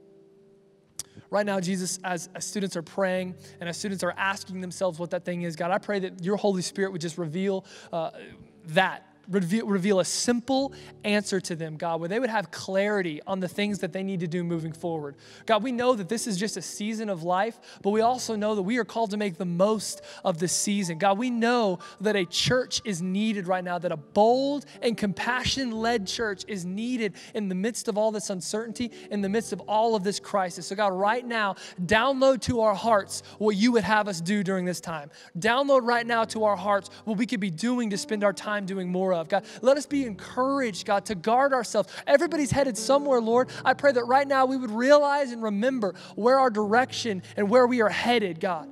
Right now, Jesus, as, as students are praying and as students are asking themselves what that thing is, God, I pray that your Holy Spirit would just reveal uh, that. Reveal, reveal a simple answer to them, God, where they would have clarity on the things that they need to do moving forward. God, we know that this is just a season of life, but we also know that we are called to make the most of this season. God, we know that a church is needed right now, that a bold and compassion-led church is needed in the midst of all this uncertainty, in the midst of all of this crisis. So God, right now, download to our hearts what you would have us do during this time. Download right now to our hearts what we could be doing to spend our time doing more of. God, let us be encouraged, God, to guard ourselves. Everybody's headed somewhere, Lord. I pray that right now we would realize and remember where our direction and where we are headed, God.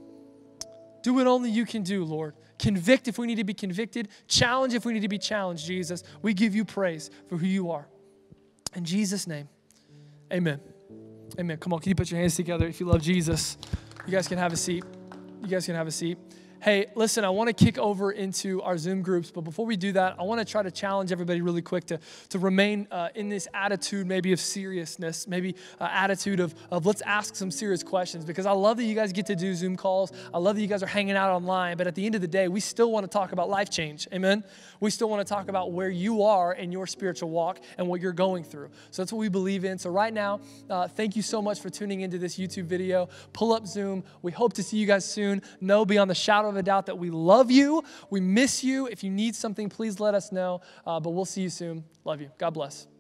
Do what only you can do, Lord. Convict if we need to be convicted. Challenge if we need to be challenged, Jesus. We give you praise for who you are. In Jesus' name, amen. Amen. Come on, can you put your hands together if you love Jesus? You guys can have a seat. You guys can have a seat. Hey, listen, I want to kick over into our Zoom groups, but before we do that, I want to try to challenge everybody really quick to, to remain uh, in this attitude maybe of seriousness, maybe uh, attitude of, of let's ask some serious questions, because I love that you guys get to do Zoom calls. I love that you guys are hanging out online, but at the end of the day, we still want to talk about life change, amen? We still want to talk about where you are in your spiritual walk and what you're going through. So that's what we believe in. So right now, uh, thank you so much for tuning into this YouTube video. Pull up Zoom. We hope to see you guys soon. Know beyond the shadow of a doubt that we love you. We miss you. If you need something, please let us know. Uh, but we'll see you soon. Love you. God bless.